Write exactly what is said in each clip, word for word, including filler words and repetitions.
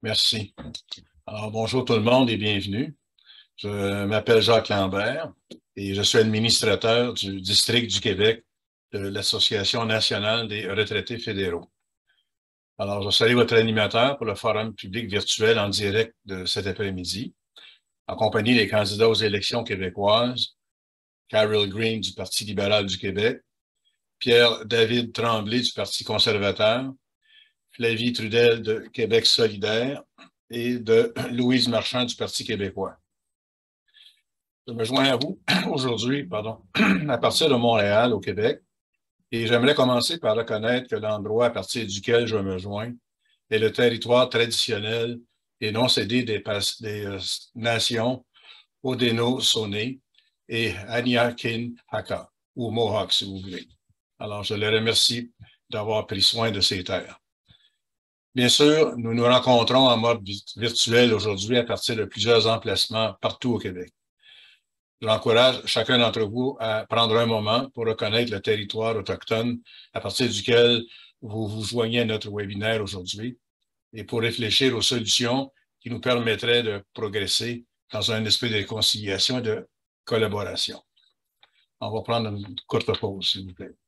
Merci. Alors, bonjour tout le monde et bienvenue. Je m'appelle Jacques Lambert et je suis administrateur du district du Québec de l'Association nationale des retraités fédéraux. Alors, je serai votre animateur pour le forum public virtuel en direct de cet après-midi, en compagnie des candidats aux élections québécoises, Carol Green du Parti libéral du Québec, Pierre-David Tremblay du Parti conservateur, Flavie Trudel de Québec solidaire et de Louise Marchand du Parti québécois. Je me joins à vous aujourd'hui, pardon, à partir de Montréal, au Québec, et j'aimerais commencer par reconnaître que l'endroit à partir duquel je me joins est le territoire traditionnel et non cédé des, des euh, nations Haudenosaunee et Aniakin-Haka, ou Mohawk, si vous voulez. Alors, je les remercie d'avoir pris soin de ces terres. Bien sûr, nous nous rencontrons en mode virtuel aujourd'hui à partir de plusieurs emplacements partout au Québec. J'encourage chacun d'entre vous à prendre un moment pour reconnaître le territoire autochtone à partir duquel vous vous joignez à notre webinaire aujourd'hui et pour réfléchir aux solutions qui nous permettraient de progresser dans un esprit de réconciliation et de collaboration. On va prendre une courte pause, s'il vous plaît.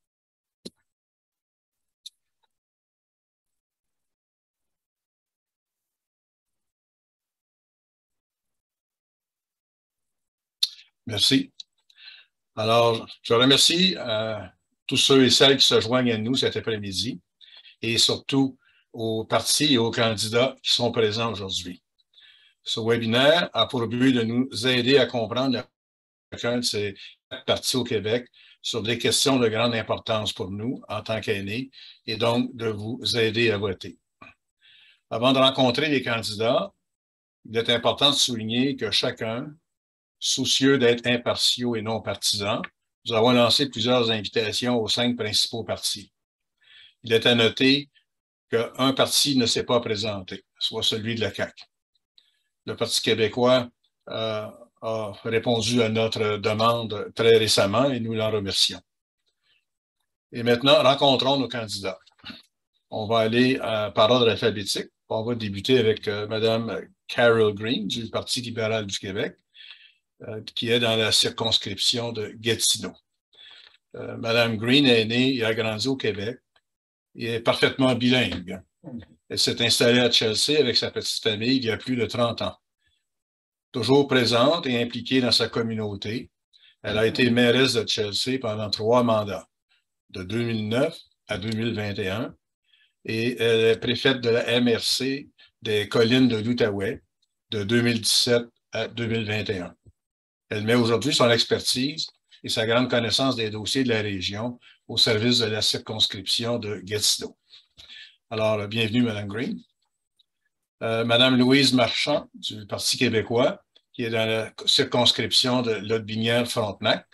Merci. Alors, je remercie euh, tous ceux et celles qui se joignent à nous cet après-midi et surtout aux partis et aux candidats qui sont présents aujourd'hui. Ce webinaire a pour but de nous aider à comprendre chacun de ces partis au Québec sur des questions de grande importance pour nous en tant qu'aînés et donc de vous aider à voter. Avant de rencontrer les candidats, il est important de souligner que chacun, soucieux d'être impartiaux et non partisans, nous avons lancé plusieurs invitations aux cinq principaux partis. Il est à noter qu'un parti ne s'est pas présenté, soit celui de la C A Q. Le Parti québécois euh, a répondu à notre demande très récemment et nous l'en remercions. Et maintenant, rencontrons nos candidats. On va aller euh, par ordre alphabétique. On va débuter avec euh, Mme Carol Green du Parti libéral du Québec, euh, qui est dans la circonscription de Gatineau. Euh, Mme Green est née et a grandi au Québec et est parfaitement bilingue. Elle s'est installée à Chelsea avec sa petite famille il y a plus de trente ans. Toujours présente et impliquée dans sa communauté, elle a été mairesse de Chelsea pendant trois mandats, de deux mille neuf à deux mille vingt et un, et elle est préfète de la M R C des collines de l'Outaouais de deux mille dix-sept à deux mille vingt et un. Elle met aujourd'hui son expertise et sa grande connaissance des dossiers de la région au service de la circonscription de Gatineau. Alors, bienvenue, Mme Green. Euh, Mme Louise Marchand, du Parti québécois, qui est dans la circonscription de Lotbinière-Frontenac.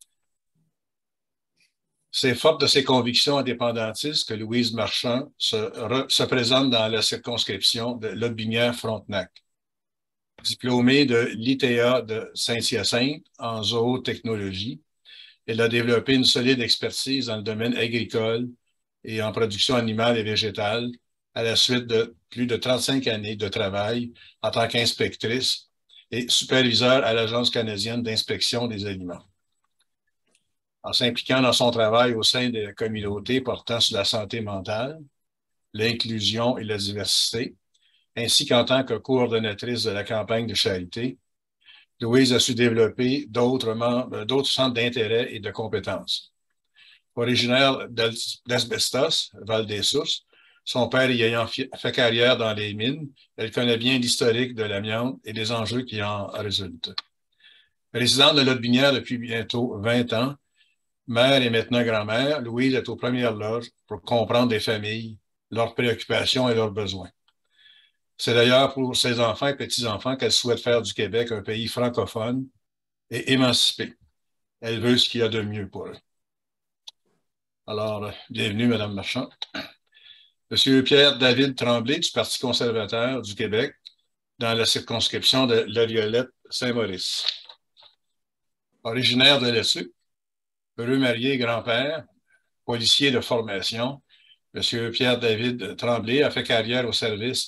C'est forte de ses convictions indépendantistes que Louise Marchand se, re, se présente dans la circonscription de Lotbinière-Frontenac. Diplômée de l'I T A de Saint-Hyacinthe en zootechnologie, elle a développé une solide expertise dans le domaine agricole et en production animale et végétale à la suite de plus de trente-cinq années de travail en tant qu'inspectrice et superviseur à l'Agence canadienne d'inspection des aliments. En s'impliquant dans son travail au sein de la communauté portant sur la santé mentale, l'inclusion et la diversité, ainsi qu'en tant que coordonnatrice de la campagne de charité, Louise a su développer d'autres d'autres centres d'intérêt et de compétences. Originaire d'Asbestos, Val-des-Sources, son père y ayant fait carrière dans les mines, elle connaît bien l'historique de l'amiante et les enjeux qui en résultent. Résidente de Lotbinière depuis bientôt vingt ans, mère et maintenant grand-mère, Louise est aux premières loges pour comprendre les familles, leurs préoccupations et leurs besoins. C'est d'ailleurs pour ses enfants et petits-enfants qu'elle souhaite faire du Québec un pays francophone et émancipé. Elle veut ce qu'il y a de mieux pour eux. Alors, bienvenue, Mme Marchand. Monsieur Pierre-David Tremblay du Parti conservateur du Québec dans la circonscription de La Violette-Saint-Maurice. Originaire de Lessup, heureux marié et grand-père, policier de formation, Monsieur Pierre-David Tremblay a fait carrière au service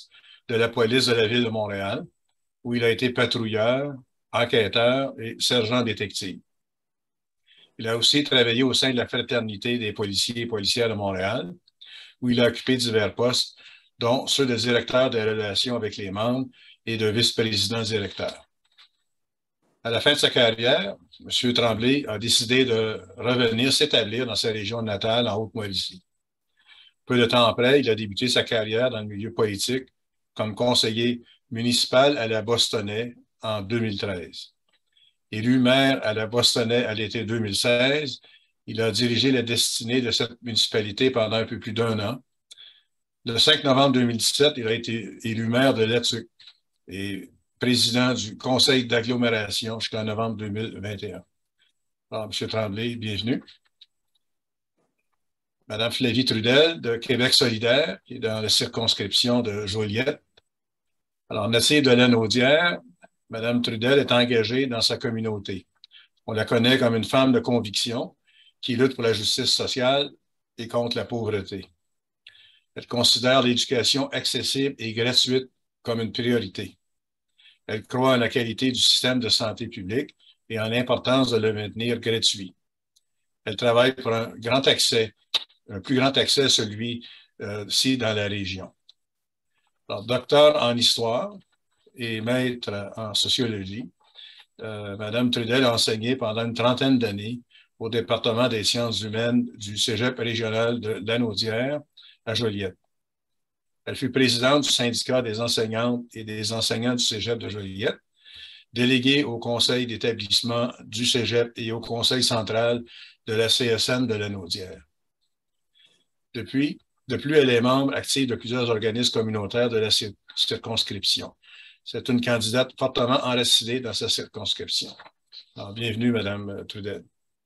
de la police de la ville de Montréal, où il a été patrouilleur, enquêteur et sergent détective. Il a aussi travaillé au sein de la Fraternité des policiers et policières de Montréal, où il a occupé divers postes, dont ceux de directeur des relations avec les membres et de vice-président directeur. À la fin de sa carrière, M. Tremblay a décidé de revenir s'établir dans sa région natale, en Haute-Mauricie. Peu de temps après, il a débuté sa carrière dans le milieu politique comme conseiller municipal à la Bostonnais en deux mille treize. Élu maire à la Bostonnais à l'été deux mille seize, il a dirigé la destinée de cette municipalité pendant un peu plus d'un an. Le cinq novembre deux mille dix-sept, il a été élu maire de Letuc et président du conseil d'agglomération jusqu'en novembre deux mille vingt et un. Alors, M. Tremblay, bienvenue. Madame Flavie Trudel de Québec solidaire, qui est dans la circonscription de Joliette. Alors, native de Lanaudière, Madame Trudel est engagée dans sa communauté. On la connaît comme une femme de conviction qui lutte pour la justice sociale et contre la pauvreté. Elle considère l'éducation accessible et gratuite comme une priorité. Elle croit en la qualité du système de santé publique et en l'importance de le maintenir gratuit. Elle travaille pour un grand accès, un plus grand accès à celui-ci dans la région. Alors, docteur en histoire et maître en sociologie, euh, Mme Trudel a enseigné pendant une trentaine d'années au département des sciences humaines du Cégep régional de Lanaudière à Joliette. Elle fut présidente du syndicat des enseignantes et des enseignants du Cégep de Joliette, déléguée au conseil d'établissement du Cégep et au conseil central de la C S N de Lanaudière. Depuis, de plus, elle est membre active de plusieurs organismes communautaires de la circonscription. C'est une candidate fortement enracinée dans sa circonscription. Alors, bienvenue, Mme Trudel.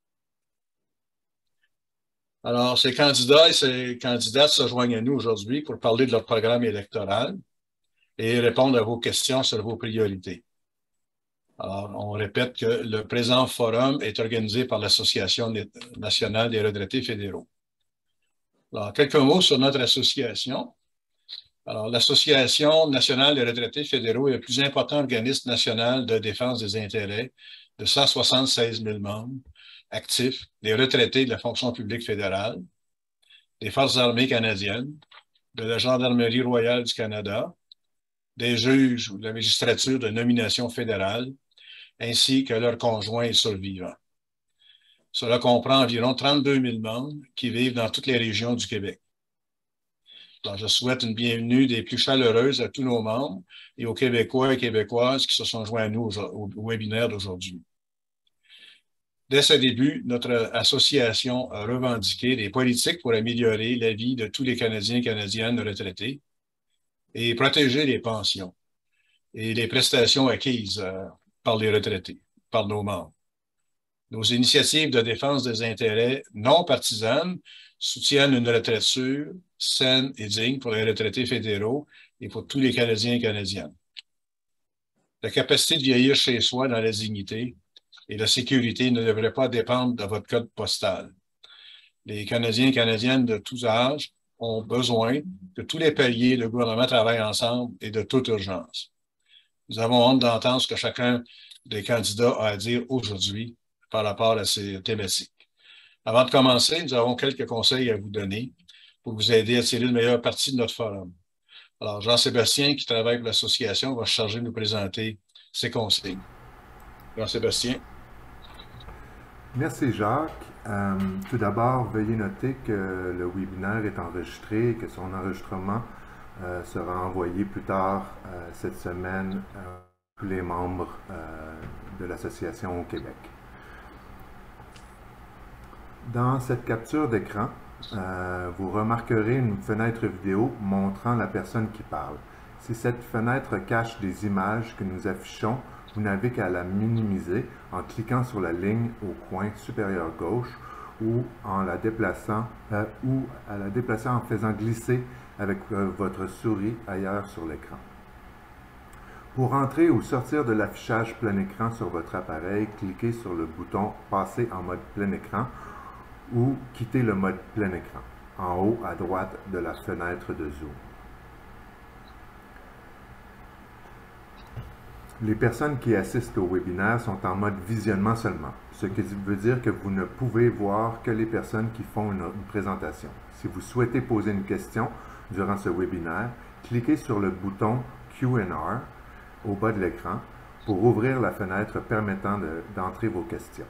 Alors, ces candidats et ces candidates se joignent à nous aujourd'hui pour parler de leur programme électoral et répondre à vos questions sur vos priorités. Alors, on répète que le présent forum est organisé par l'Association nationale des retraités fédéraux. Alors, quelques mots sur notre association. Alors, l'Association nationale des retraités fédéraux est le plus important organisme national de défense des intérêts de cent soixante-seize mille membres actifs, des retraités de la fonction publique fédérale, des Forces armées canadiennes, de la Gendarmerie royale du Canada, des juges ou de la magistrature de nomination fédérale, ainsi que leurs conjoints et survivants. Cela comprend environ trente-deux mille membres qui vivent dans toutes les régions du Québec. Alors, je souhaite une bienvenue des plus chaleureuses à tous nos membres et aux Québécois et Québécoises qui se sont joints à nous au, au webinaire d'aujourd'hui. Dès ses débuts, notre association a revendiqué des politiques pour améliorer la vie de tous les Canadiens et Canadiennes retraités et protéger les pensions et les prestations acquises euh, par les retraités, par nos membres. Nos initiatives de défense des intérêts non partisanes soutiennent une retraite sûre, saine et digne pour les retraités fédéraux et pour tous les Canadiens et Canadiennes. La capacité de vieillir chez soi dans la dignité et la sécurité ne devrait pas dépendre de votre code postal. Les Canadiens et Canadiennes de tous âges ont besoin que tous les paliers de gouvernement travaillent ensemble et de toute urgence. Nous avons honte d'entendre ce que chacun des candidats a à dire aujourd'hui par rapport à ces thématiques. Avant de commencer, nous avons quelques conseils à vous donner pour vous aider à tirer le meilleur parti de notre forum. Alors, Jean-Sébastien, qui travaille pour l'association, va se charger de nous présenter ses conseils. Jean-Sébastien. Merci, Jacques. Euh, tout d'abord, veuillez noter que le webinaire est enregistré et que son enregistrement euh, sera envoyé plus tard euh, cette semaine à tous les membres euh, de l'association au Québec. Dans cette capture d'écran, euh, vous remarquerez une fenêtre vidéo montrant la personne qui parle. Si cette fenêtre cache des images que nous affichons, vous n'avez qu'à la minimiser en cliquant sur la ligne au coin supérieur gauche ou en la déplaçant, euh, ou à la déplacer en faisant glisser avec euh, votre souris ailleurs sur l'écran. Pour entrer ou sortir de l'affichage plein écran sur votre appareil, cliquez sur le bouton « Passer en mode plein écran » ou « Quitter le mode plein écran » en haut à droite de la fenêtre de Zoom. Les personnes qui assistent au webinaire sont en mode visionnement seulement, ce qui veut dire que vous ne pouvez voir que les personnes qui font une, une présentation. Si vous souhaitez poser une question durant ce webinaire, cliquez sur le bouton Q and A au bas de l'écran pour ouvrir la fenêtre permettant d'entrer de, vos questions.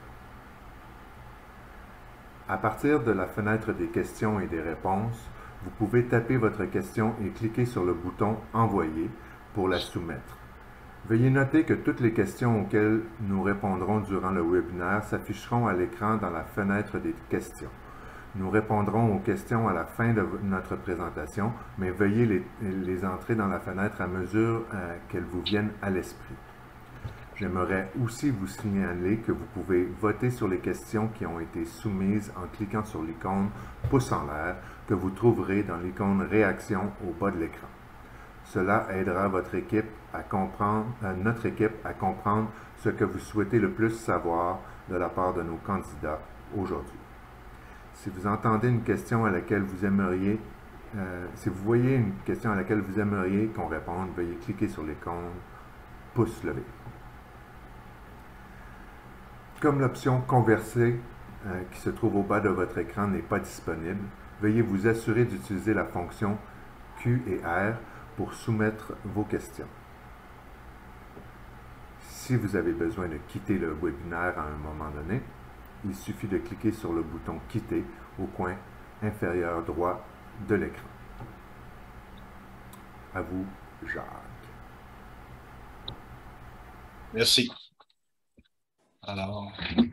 À partir de la fenêtre des questions et des réponses, vous pouvez taper votre question et cliquer sur le bouton « Envoyer » pour la soumettre. Veuillez noter que toutes les questions auxquelles nous répondrons durant le webinaire s'afficheront à l'écran dans la fenêtre des questions. Nous répondrons aux questions à la fin de notre présentation, mais veuillez les, les entrer dans la fenêtre à mesure euh, qu'elles vous viennent à l'esprit. J'aimerais aussi vous signaler que vous pouvez voter sur les questions qui ont été soumises en cliquant sur l'icône « Pouce en l'air » que vous trouverez dans l'icône « Réaction » au bas de l'écran. Cela aidera votre équipe à comprendre, euh, notre équipe à comprendre ce que vous souhaitez le plus savoir de la part de nos candidats aujourd'hui. Si vous entendez une question à laquelle vous aimeriez, euh, si vous voyez une question à laquelle vous aimeriez qu'on réponde, veuillez cliquer sur l'icône « Pouce levé ». Comme l'option « Converser » euh, qui se trouve au bas de votre écran n'est pas disponible, veuillez vous assurer d'utiliser la fonction Q et R pour soumettre vos questions. Si vous avez besoin de quitter le webinaire à un moment donné, il suffit de cliquer sur le bouton « Quitter » au coin inférieur droit de l'écran. À vous, Jacques. Merci. Alors,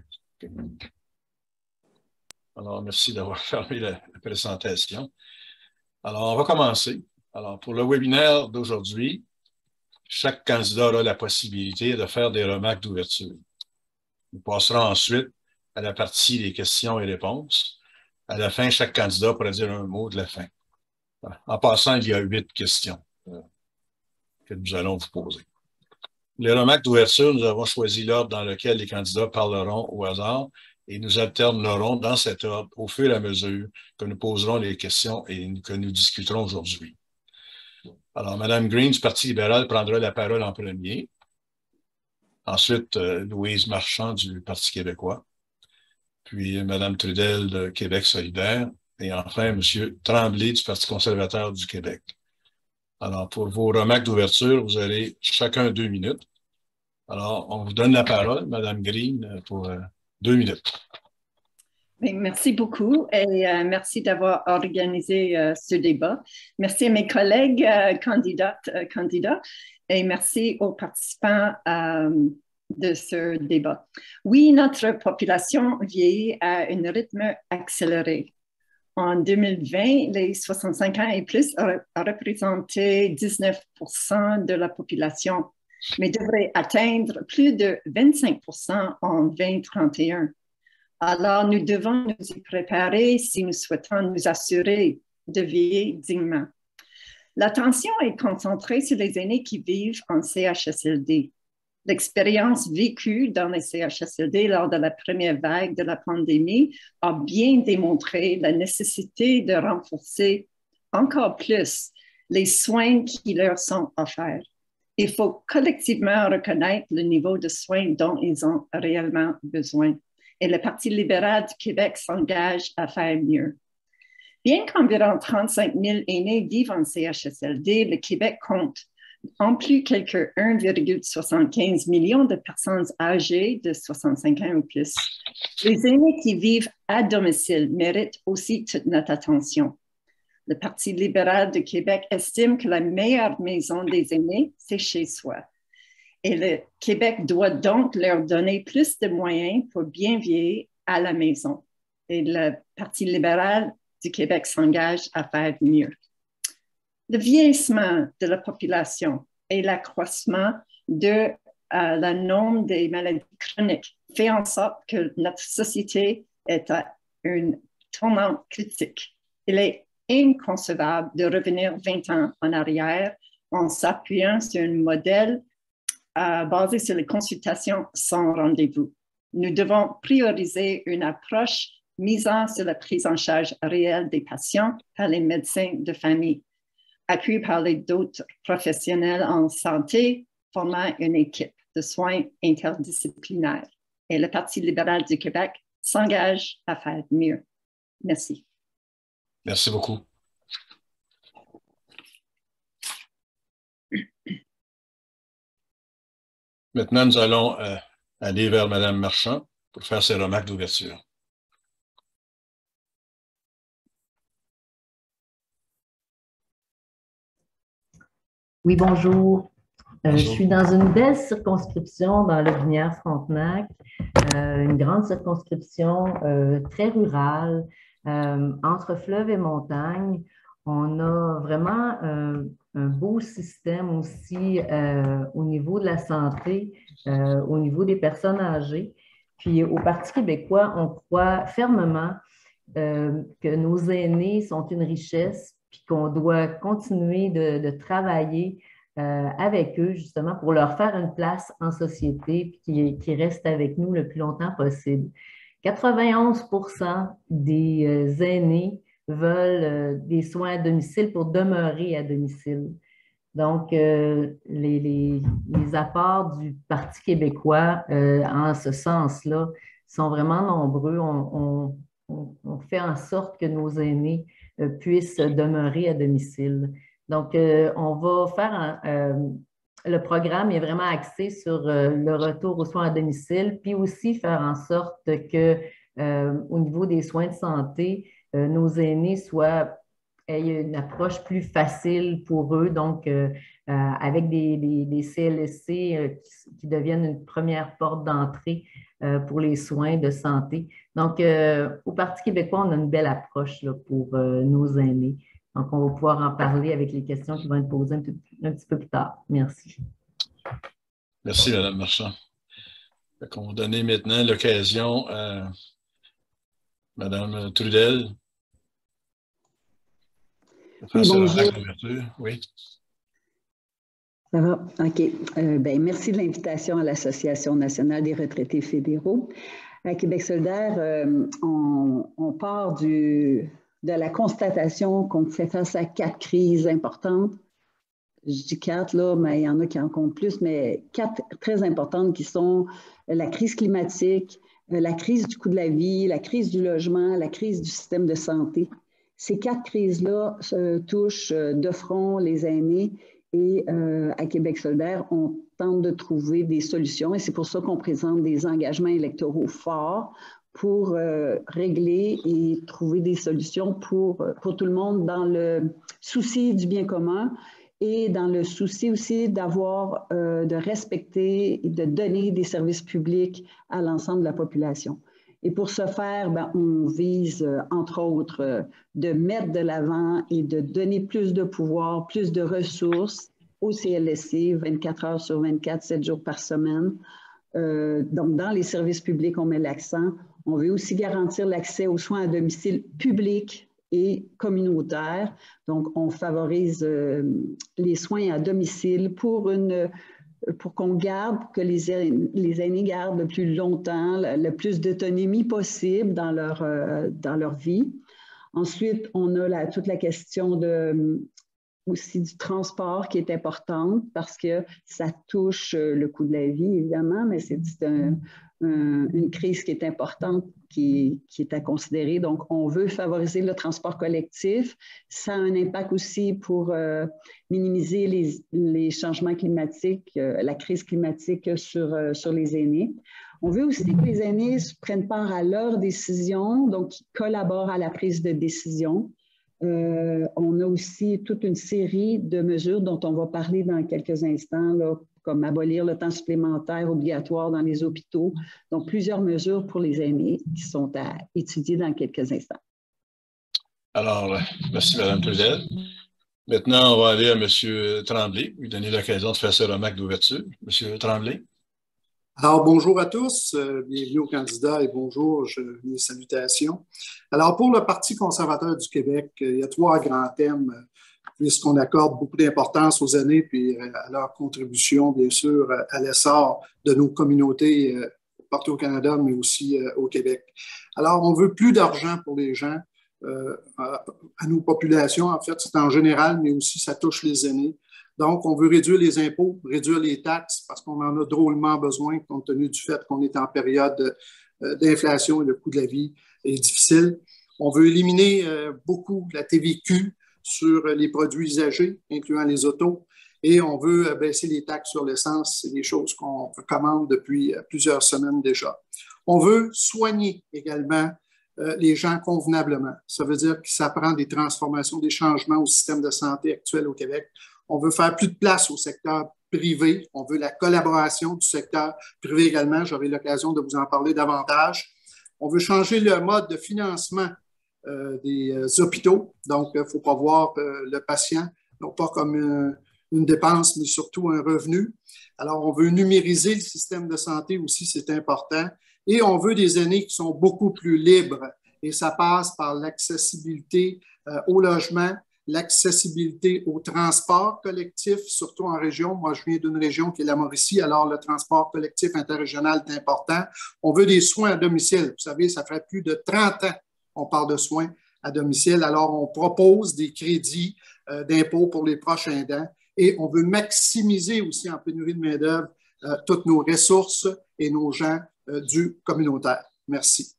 alors merci d'avoir fermé la, la présentation. Alors, on va commencer. Alors, pour le webinaire d'aujourd'hui, chaque candidat aura la possibilité de faire des remarques d'ouverture. Nous passerons ensuite à la partie des questions et réponses. À la fin, chaque candidat pourra dire un mot de la fin. En passant, il y a huit questions euh, que nous allons vous poser. Les remarques d'ouverture, nous avons choisi l'ordre dans lequel les candidats parleront au hasard et nous alternerons dans cet ordre au fur et à mesure que nous poserons les questions et que nous discuterons aujourd'hui. Alors, Mme Green du Parti libéral prendra la parole en premier. Ensuite, euh, Louise Marchand du Parti québécois. Puis Mme Trudel de Québec solidaire. Et enfin, M. Tremblay du Parti conservateur du Québec. Alors, pour vos remarques d'ouverture, vous aurez chacun deux minutes. Alors, on vous donne la parole, Mme Green, pour euh, deux minutes. Merci beaucoup et euh, merci d'avoir organisé euh, ce débat. Merci à mes collègues euh, candidates, euh, candidats et merci aux participants euh, de ce débat. Oui, notre population vieillit à un rythme accéléré. En deux mille vingt, les soixante-cinq ans et plus ont représenté dix-neuf pour cent de la population, mais devraient atteindre plus de vingt-cinq pour cent en deux mille trente et un. Alors, nous devons nous y préparer si nous souhaitons nous assurer de vieillir dignement. L'attention est concentrée sur les aînés qui vivent en C H S L D. L'expérience vécue dans les C H S L D lors de la première vague de la pandémie a bien démontré la nécessité de renforcer encore plus les soins qui leur sont offerts. Il faut collectivement reconnaître le niveau de soins dont ils ont réellement besoin. Et le Parti libéral du Québec s'engage à faire mieux. Bien qu'environ trente-cinq mille aînés vivent en C H S L D, le Québec compte en plus quelque un virgule soixante-quinze million de personnes âgées de soixante-cinq ans ou plus. Les aînés qui vivent à domicile méritent aussi toute notre attention. Le Parti libéral du Québec estime que la meilleure maison des aînés, c'est chez soi. Et le Québec doit donc leur donner plus de moyens pour bien vieillir à la maison. Et le Parti libéral du Québec s'engage à faire mieux. Le vieillissement de la population et l'accroissement de euh, la nombre des maladies chroniques fait en sorte que notre société est à un tournant critique. Il est inconcevable de revenir vingt ans en arrière en s'appuyant sur un modèle Euh, basé sur les consultations sans rendez-vous. Nous devons prioriser une approche misant sur la prise en charge réelle des patients par les médecins de famille, appuyés par les d'autres professionnels en santé formant une équipe de soins interdisciplinaires. Et le Parti libéral du Québec s'engage à faire mieux. Merci. Merci beaucoup. Maintenant, nous allons euh, aller vers Mme Marchand pour faire ses remarques d'ouverture. Oui, bonjour. Euh, bonjour. Je suis dans une belle circonscription dans le Binière-Frontenac, euh, une grande circonscription euh, très rurale, euh, entre fleuve et montagne. On a vraiment euh, un beau système aussi euh, au niveau de la santé, euh, au niveau des personnes âgées. Puis au Parti québécois, on croit fermement euh, que nos aînés sont une richesse, puis qu'on doit continuer de, de travailler euh, avec eux, justement, pour leur faire une place en société, puis qu'ils qu'ils restent avec nous le plus longtemps possible. quatre-vingt-onze pour cent des euh, aînés veulent euh, des soins à domicile pour demeurer à domicile. Donc, euh, les, les, les apports du Parti québécois euh, en ce sens-là sont vraiment nombreux. On, on, on fait en sorte que nos aînés euh, puissent demeurer à domicile. Donc, euh, on va faire un, euh, le programme est vraiment axé sur euh, le retour aux soins à domicile, puis aussi faire en sorte que, euh, au niveau des soins de santé, euh, nos aînés soient aient une approche plus facile pour eux, donc euh, euh, avec des, des, des C L S C euh, qui, qui deviennent une première porte d'entrée euh, pour les soins de santé. Donc, euh, au Parti québécois, on a une belle approche là, pour euh, nos aînés. Donc, on va pouvoir en parler avec les questions qui vont être posées un, un petit peu plus tard. Merci. Merci, Mme Marchand. On va donner maintenant l'occasion à Mme Trudel. Oui, bonjour. Oui. Ça va? OK. Euh, ben, merci de l'invitation à l'Association nationale des retraités fédéraux. À Québec solidaire, euh, on, on part du, de la constatation qu'on fait face à quatre crises importantes. Je dis quatre, là, mais il y en a qui en comptent plus, mais quatre très importantes qui sont la crise climatique, la crise du coût de la vie, la crise du logement, la crise du système de santé. Ces quatre crises-là euh, touchent euh, de front les aînés et euh, à Québec solidaire, on tente de trouver des solutions et c'est pour ça qu'on présente des engagements électoraux forts pour euh, régler et trouver des solutions pour, pour tout le monde dans le souci du bien commun et dans le souci aussi d'avoir, euh, de respecter et de donner des services publics à l'ensemble de la population. Et pour ce faire, ben, on vise, euh, entre autres, euh, de mettre de l'avant et de donner plus de pouvoir, plus de ressources au C L S C, vingt-quatre heures sur vingt-quatre, sept jours par semaine. Euh, donc, dans les services publics, on met l'accent. On veut aussi garantir l'accès aux soins à domicile publics et communautaires. Donc, on favorise euh, les soins à domicile pour une... pour qu'on garde, pour que les aînés, les aînés gardent le plus longtemps, le, le plus d'autonomie possible dans leur, euh, dans leur vie. Ensuite, on a la, toute la question de, aussi du transport qui est importante parce que ça touche le coût de la vie, évidemment, mais c'est un, un, une crise qui est importante, qui, qui est à considérer. Donc, on veut favoriser le transport collectif. Ça a un impact aussi pour euh, minimiser les, les changements climatiques, euh, la crise climatique sur, euh, sur les aînés. On veut aussi que les aînés prennent part à leurs décisions, donc qu'ils collaborent à la prise de décision. Euh, on a aussi toute une série de mesures dont on va parler dans quelques instants, là, comme abolir le temps supplémentaire obligatoire dans les hôpitaux. Donc, plusieurs mesures pour les aînés qui sont à étudier dans quelques instants. Alors, merci Mme Trudel. Maintenant, on va aller à M. Tremblay, lui donner l'occasion de faire ses remarques d'ouverture. M. Tremblay. Alors, bonjour à tous, euh, bienvenue aux candidats et bonjour, je, mes salutations. Alors, pour le Parti conservateur du Québec, il y a trois grands thèmes, puisqu'on accorde beaucoup d'importance aux aînés puis à leur contribution, bien sûr, à l'essor de nos communautés euh, partout au Canada, mais aussi euh, au Québec. Alors, on veut plus d'argent pour les gens, euh, à, à nos populations, en fait, c'est en général, mais aussi ça touche les aînés. Donc, on veut réduire les impôts, réduire les taxes parce qu'on en a drôlement besoin compte tenu du fait qu'on est en période d'inflation et le coût de la vie est difficile. On veut éliminer beaucoup la T V Q sur les produits usagés, incluant les autos, et on veut baisser les taxes sur l'essence. C'est des choses qu'on recommande depuis plusieurs semaines déjà. On veut soigner également les gens convenablement. Ça veut dire que ça prend des transformations, des changements au système de santé actuel au Québec. On veut faire plus de place au secteur privé. On veut la collaboration du secteur privé également. J'aurai l'occasion de vous en parler davantage. On veut changer le mode de financement euh, des euh, hôpitaux. Donc, il ne faut pas voir euh, le patient, non pas comme une, une dépense, mais surtout un revenu. Alors, on veut numériser le système de santé aussi, c'est important. Et on veut des aînés qui sont beaucoup plus libres. Et ça passe par l'accessibilité euh, au logement, l'accessibilité au transport collectif, surtout en région. Moi, je viens d'une région qui est la Mauricie, alors le transport collectif interrégional est important. On veut des soins à domicile. Vous savez, ça fait plus de trente ans qu'on parle de soins à domicile. Alors, on propose des crédits euh, d'impôt pour les proches aidants et on veut maximiser aussi en pénurie de main-d'œuvre euh, toutes nos ressources et nos gens euh, du communautaire. Merci.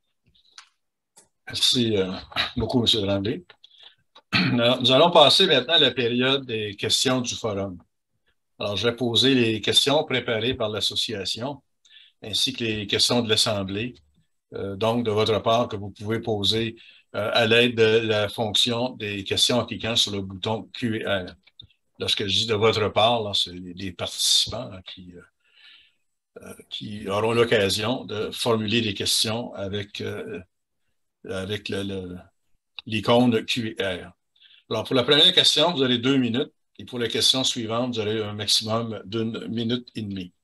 Merci euh, beaucoup, M. Tremblay. Alors, nous allons passer maintenant à la période des questions du forum. Alors, je vais poser les questions préparées par l'association, ainsi que les questions de l'Assemblée, euh, donc de votre part, que vous pouvez poser euh, à l'aide de la fonction des questions en cliquant sur le bouton Q et R. Lorsque je dis de votre part, c'est les participants hein, qui, euh, qui auront l'occasion de formuler des questions avec, euh, avec le, le, l'icône Q et R. Alors, pour la première question, vous avez deux minutes. Et pour la question suivante, vous avez un maximum d'une minute et demie.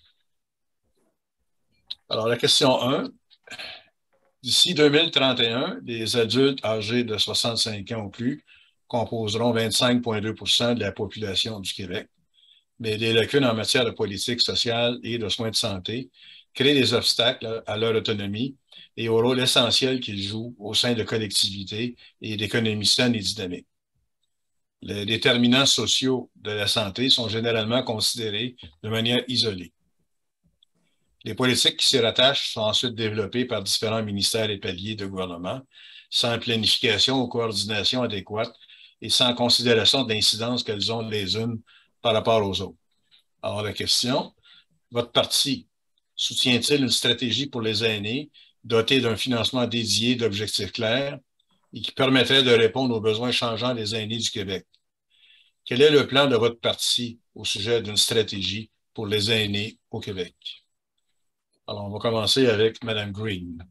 Alors, la question un. D'ici deux mille trente et un, les adultes âgés de soixante-cinq ans ou plus composeront vingt-cinq virgule deux pour cent de la population du Québec. Mais les lacunes en matière de politique sociale et de soins de santé créent des obstacles à leur autonomie et au rôle essentiel qu'ils jouent au sein de collectivités et d'économies saines et dynamiques. Les déterminants sociaux de la santé sont généralement considérés de manière isolée. Les politiques qui s'y rattachent sont ensuite développées par différents ministères et paliers de gouvernement, sans planification ou coordination adéquate et sans considération de l'incidence qu'elles ont les unes par rapport aux autres. Alors la question, votre parti soutient-il une stratégie pour les aînés dotée d'un financement dédié d'objectifs clairs et qui permettrait de répondre aux besoins changeants des aînés du Québec? Quel est le plan de votre parti au sujet d'une stratégie pour les aînés au Québec? Alors, on va commencer avec Mme Green.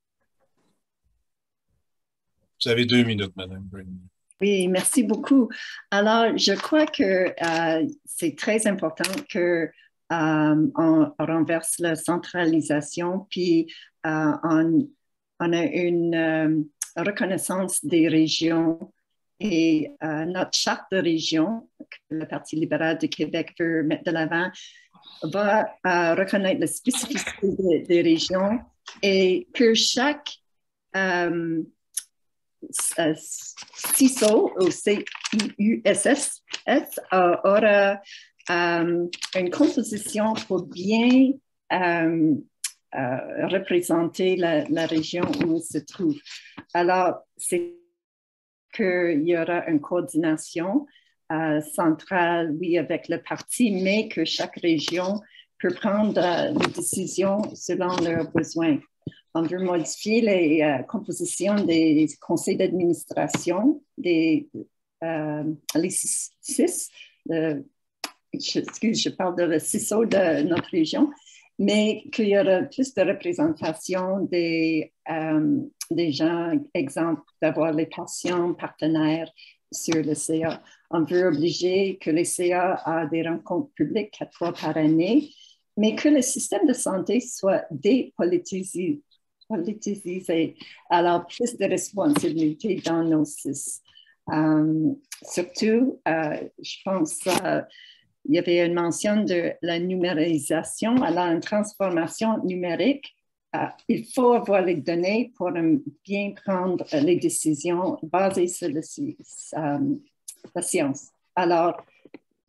Vous avez deux minutes, Mme Green. Oui, merci beaucoup. Alors, je crois que euh, c'est très important que euh, on renverse la centralisation, puis euh, on, on a une euh, reconnaissance des régions et euh, notre charte de région que le Parti libéral du Québec veut mettre de l'avant va euh, reconnaître la spécificité des, des régions et que chaque euh, euh, C I S O ou C I U S S euh, aura euh, une composition pour bien euh, euh, représenter la, la région où on se trouve. Alors, c'est qu'il y aura une coordination euh, centrale, oui, avec le parti, mais que chaque région peut prendre euh, des décisions selon leurs besoins. On veut modifier les euh, compositions des conseils d'administration, des euh, les six, euh, je, excuse, je parle de le C I S O de notre région, mais qu'il y aura plus de représentation des, euh, des gens, exemple, d'avoir les patients partenaires sur le C A. On veut obliger que les C A aient des rencontres publiques quatre fois par année, mais que le système de santé soit dépolitisé. Politisé. Alors, plus de responsabilités dans nos C I S. Euh, surtout, euh, je pense, euh, il y avait une mention de la numérisation, alors une transformation numérique. Euh, il faut avoir les données pour um, bien prendre uh, les décisions basées sur le, uh, la science. Alors,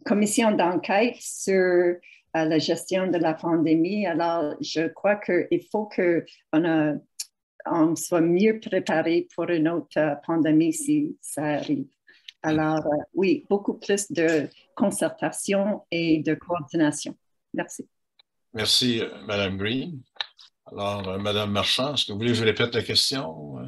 commission d'enquête sur euh, la gestion de la pandémie. Alors, je crois qu'il faut qu'on a on soit mieux préparé pour une autre euh, pandémie si ça arrive. Alors, euh, oui, beaucoup plus de concertation et de coordination. Merci. Merci, euh, Mme Green. Alors, euh, Mme Marchand, est-ce que vous voulez que je répète la question?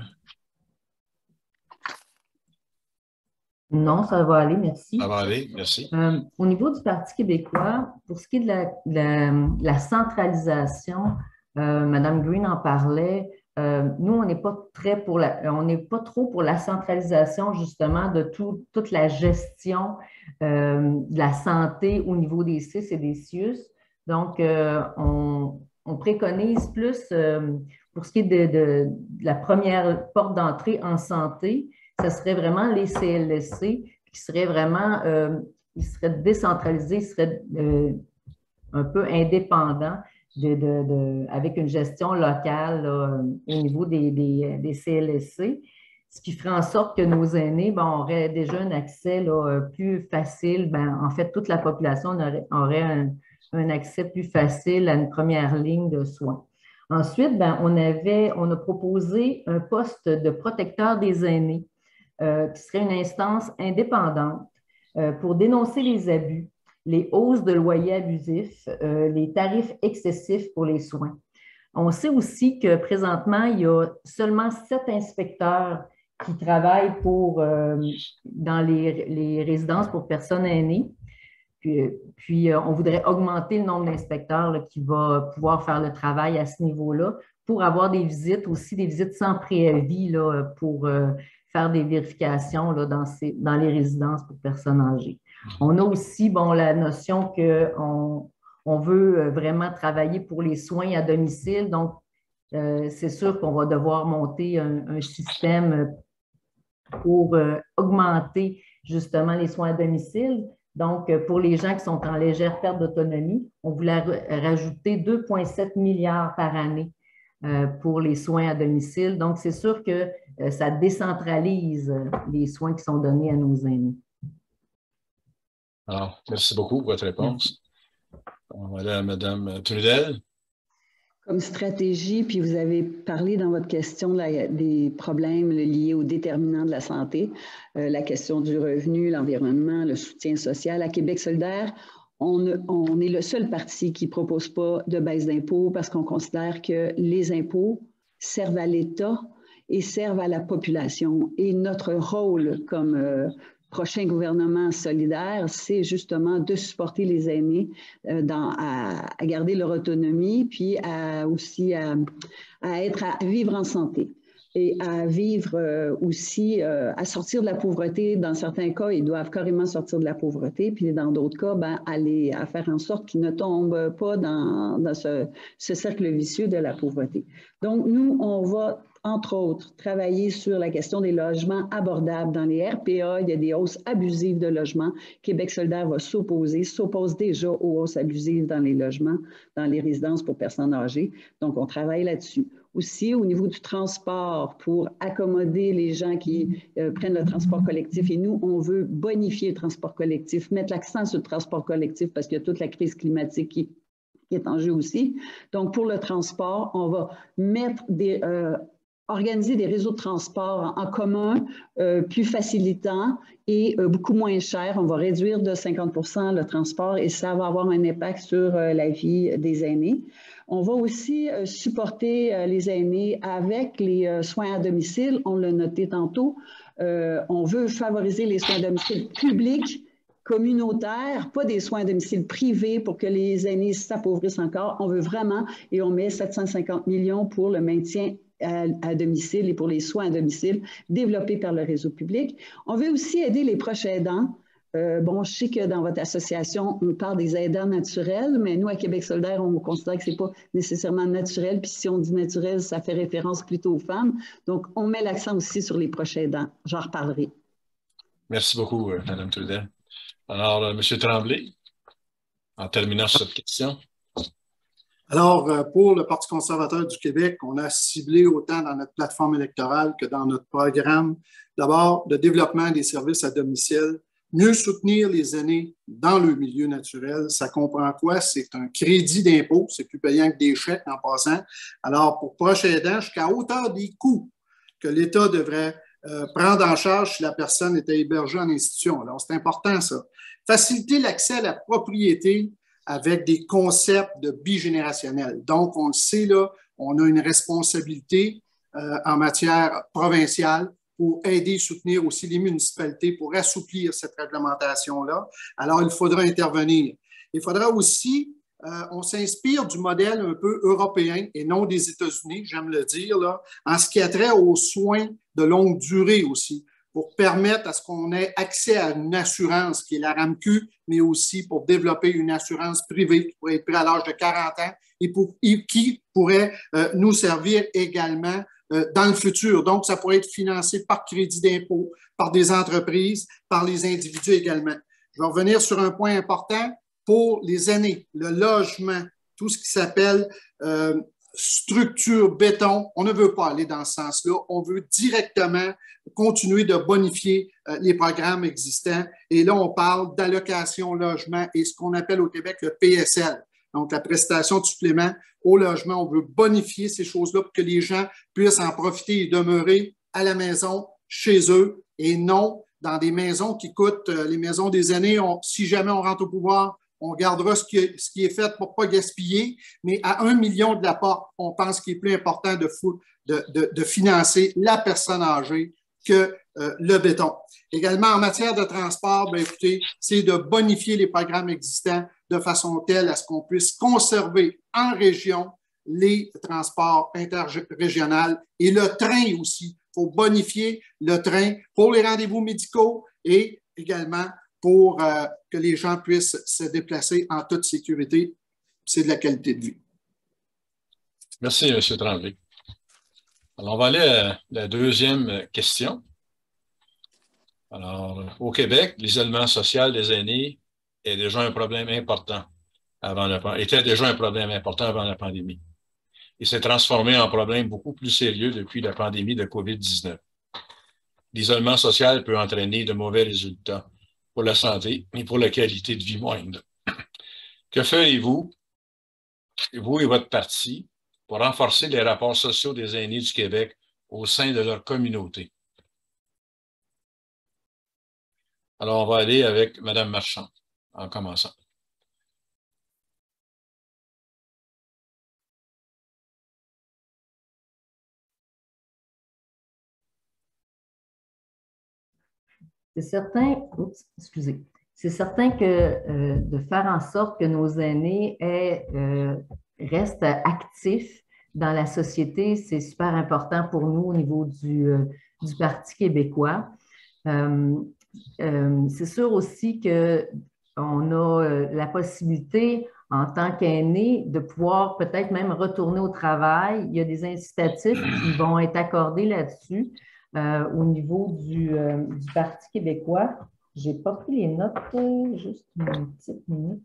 Non, ça va aller, merci. Ça va aller, merci. Euh, au niveau du Parti québécois, pour ce qui est de la, de la, de la centralisation, euh, Mme Green en parlait. Euh, nous, on n'est pas très pour la, on n'est pas trop pour la centralisation justement de tout, toute la gestion euh, de la santé au niveau des C I S et des C I U S. Donc, euh, on, on préconise plus euh, pour ce qui est de, de, de la première porte d'entrée en santé, ce serait vraiment les C L S C qui seraient vraiment, euh, ils seraient décentralisés, ils seraient euh, un peu indépendants. De, de, de, avec une gestion locale là, au niveau des, des, des C L S C, ce qui ferait en sorte que nos aînés ben, auraient déjà un accès là, plus facile. Ben, en fait, toute la population aurait, aurait un, un accès plus facile à une première ligne de soins. Ensuite, ben, on, avait, on a proposé un poste de protecteur des aînés euh, qui serait une instance indépendante euh, pour dénoncer les abus, les hausses de loyers abusifs, euh, les tarifs excessifs pour les soins. On sait aussi que présentement, il y a seulement sept inspecteurs qui travaillent pour, euh, dans les, les résidences pour personnes aînées. Puis, puis euh, on voudrait augmenter le nombre d'inspecteurs là, qui va pouvoir faire le travail à ce niveau-là pour avoir des visites, aussi des visites sans préavis là, pour euh, faire des vérifications là, dans, ces, dans les résidences pour personnes âgées. On a aussi bon, la notion qu'on on veut vraiment travailler pour les soins à domicile. Donc, euh, c'est sûr qu'on va devoir monter un, un système pour euh, augmenter justement les soins à domicile. Donc, pour les gens qui sont en légère perte d'autonomie, on voulait rajouter deux virgule sept milliards par année euh, pour les soins à domicile. Donc, c'est sûr que euh, ça décentralise les soins qui sont donnés à nos aînés. Alors, merci beaucoup pour votre réponse. On va aller à Mme Trudel. Comme stratégie, puis vous avez parlé dans votre question là, des problèmes liés aux déterminants de la santé, euh, la question du revenu, l'environnement, le soutien social. À Québec solidaire, on, on est le seul parti qui ne propose pas de baisse d'impôts parce qu'on considère que les impôts servent à l'État et servent à la population. Et notre rôle comme euh, prochain gouvernement solidaire, c'est justement de supporter les aînés euh, dans, à, à garder leur autonomie, puis à, aussi à, à, être, à vivre en santé et à vivre euh, aussi, euh, à sortir de la pauvreté. Dans certains cas, ils doivent carrément sortir de la pauvreté, puis dans d'autres cas, ben, aller, à faire en sorte qu'ils ne tombent pas dans, dans ce, ce cercle vicieux de la pauvreté. Donc, nous, on va entre autres, travailler sur la question des logements abordables. Dans les R P A, il y a des hausses abusives de logements. Québec solidaire va s'opposer, s'oppose déjà aux hausses abusives dans les logements, dans les résidences pour personnes âgées. Donc, on travaille là-dessus. Aussi, au niveau du transport, pour accommoder les gens qui euh, prennent le transport collectif. Et nous, on veut bonifier le transport collectif, mettre l'accent sur le transport collectif parce qu'il y a toute la crise climatique qui, qui est en jeu aussi. Donc, pour le transport, on va mettre des... Euh, organiser des réseaux de transport en commun euh, plus facilitants et euh, beaucoup moins chers. On va réduire de cinquante pour cent le transport et ça va avoir un impact sur euh, la vie des aînés. On va aussi euh, supporter euh, les aînés avec les euh, soins à domicile. On l'a noté tantôt. Euh, on veut favoriser les soins à domicile publics, communautaires, pas des soins à domicile privés pour que les aînés s'appauvrissent encore. On veut vraiment, et on met sept cent cinquante millions pour le maintien À, à domicile et pour les soins à domicile développés par le réseau public. On veut aussi aider les proches aidants. Euh, bon, je sais que dans votre association, on parle des aidants naturels, mais nous, à Québec solidaire, on considère que ce n'est pas nécessairement naturel. Puis si on dit naturel, ça fait référence plutôt aux femmes. Donc, on met l'accent aussi sur les proches aidants. J'en reparlerai. Merci beaucoup, Mme Trudel. Alors, euh, M. Tremblay, en terminant sur cette question. Alors, pour le Parti conservateur du Québec, on a ciblé autant dans notre plateforme électorale que dans notre programme, d'abord, le développement des services à domicile Mieux soutenir les aînés dans le milieu naturel, ça comprend quoi? C'est un crédit d'impôt, c'est plus payant que des chèques en passant. Alors, pour proche aidant, jusqu'à hauteur des coûts que l'État devrait euh, prendre en charge si la personne était hébergée en institution. Alors, c'est important ça. Faciliter l'accès à la propriété avec des concepts de bigénérationnel. Donc, on le sait, là, on a une responsabilité euh, en matière provinciale pour aider et soutenir aussi les municipalités pour assouplir cette réglementation-là. Alors, il faudra intervenir. Il faudra aussi, euh, on s'inspire du modèle un peu européen et non des États-Unis, j'aime le dire, là, en ce qui a trait aux soins de longue durée aussi, pour permettre à ce qu'on ait accès à une assurance qui est la RAMQ, mais aussi pour développer une assurance privée qui pourrait être prise à l'âge de quarante ans et, pour, et qui pourrait euh, nous servir également euh, dans le futur. Donc, ça pourrait être financé par crédit d'impôt, par des entreprises, par les individus également. Je vais revenir sur un point important pour les aînés, le logement, tout ce qui s'appelle euh, structure béton. On ne veut pas aller dans ce sens-là. On veut directement continuer de bonifier euh, les programmes existants. Et là, on parle d'allocation logement et ce qu'on appelle au Québec le P S L. Donc, la prestation de supplément au logement. On veut bonifier ces choses-là pour que les gens puissent en profiter et demeurer à la maison, chez eux, et non dans des maisons qui coûtent, euh, les maisons des aînés, on, si jamais on rentre au pouvoir, on gardera ce qui est, ce qui est fait pour ne pas gaspiller, mais à un million de l'apport, on pense qu'il est plus important de, fou, de, de, de financer la personne âgée que euh, le béton. Également, en matière de transport, bien, écoutez, c'est de bonifier les programmes existants de façon telle à ce qu'on puisse conserver en région les transports interrégionaux et le train aussi. Il faut bonifier le train pour les rendez-vous médicaux et également pour euh, que les gens puissent se déplacer en toute sécurité. C'est de la qualité de vie. Merci, M. Tremblay. Alors, on va aller à la deuxième question. Alors, au Québec, l'isolement social des aînés est déjà un problème important avant la, était déjà un problème important avant la pandémie. Il s'est transformé en problème beaucoup plus sérieux depuis la pandémie de COVID dix-neuf. L'isolement social peut entraîner de mauvais résultats pour la santé et pour la qualité de vie moindre. Que ferez-vous, vous et votre parti, pour renforcer les rapports sociaux des aînés du Québec au sein de leur communauté? Alors, on va aller avec Mme Marchand, en commençant. C'est certain, oups, excusez, c'est certain que euh, de faire en sorte que nos aînés aient, euh, restent actifs dans la société, c'est super important pour nous au niveau du, euh, du Parti québécois. Euh, euh, c'est sûr aussi qu'on a euh, la possibilité, en tant qu'aîné, de pouvoir peut-être même retourner au travail. Il y a des incitatifs qui vont être accordés là-dessus. Euh, au niveau du, euh, du Parti québécois. Je n'ai pas pris les notes, euh, juste une petite minute.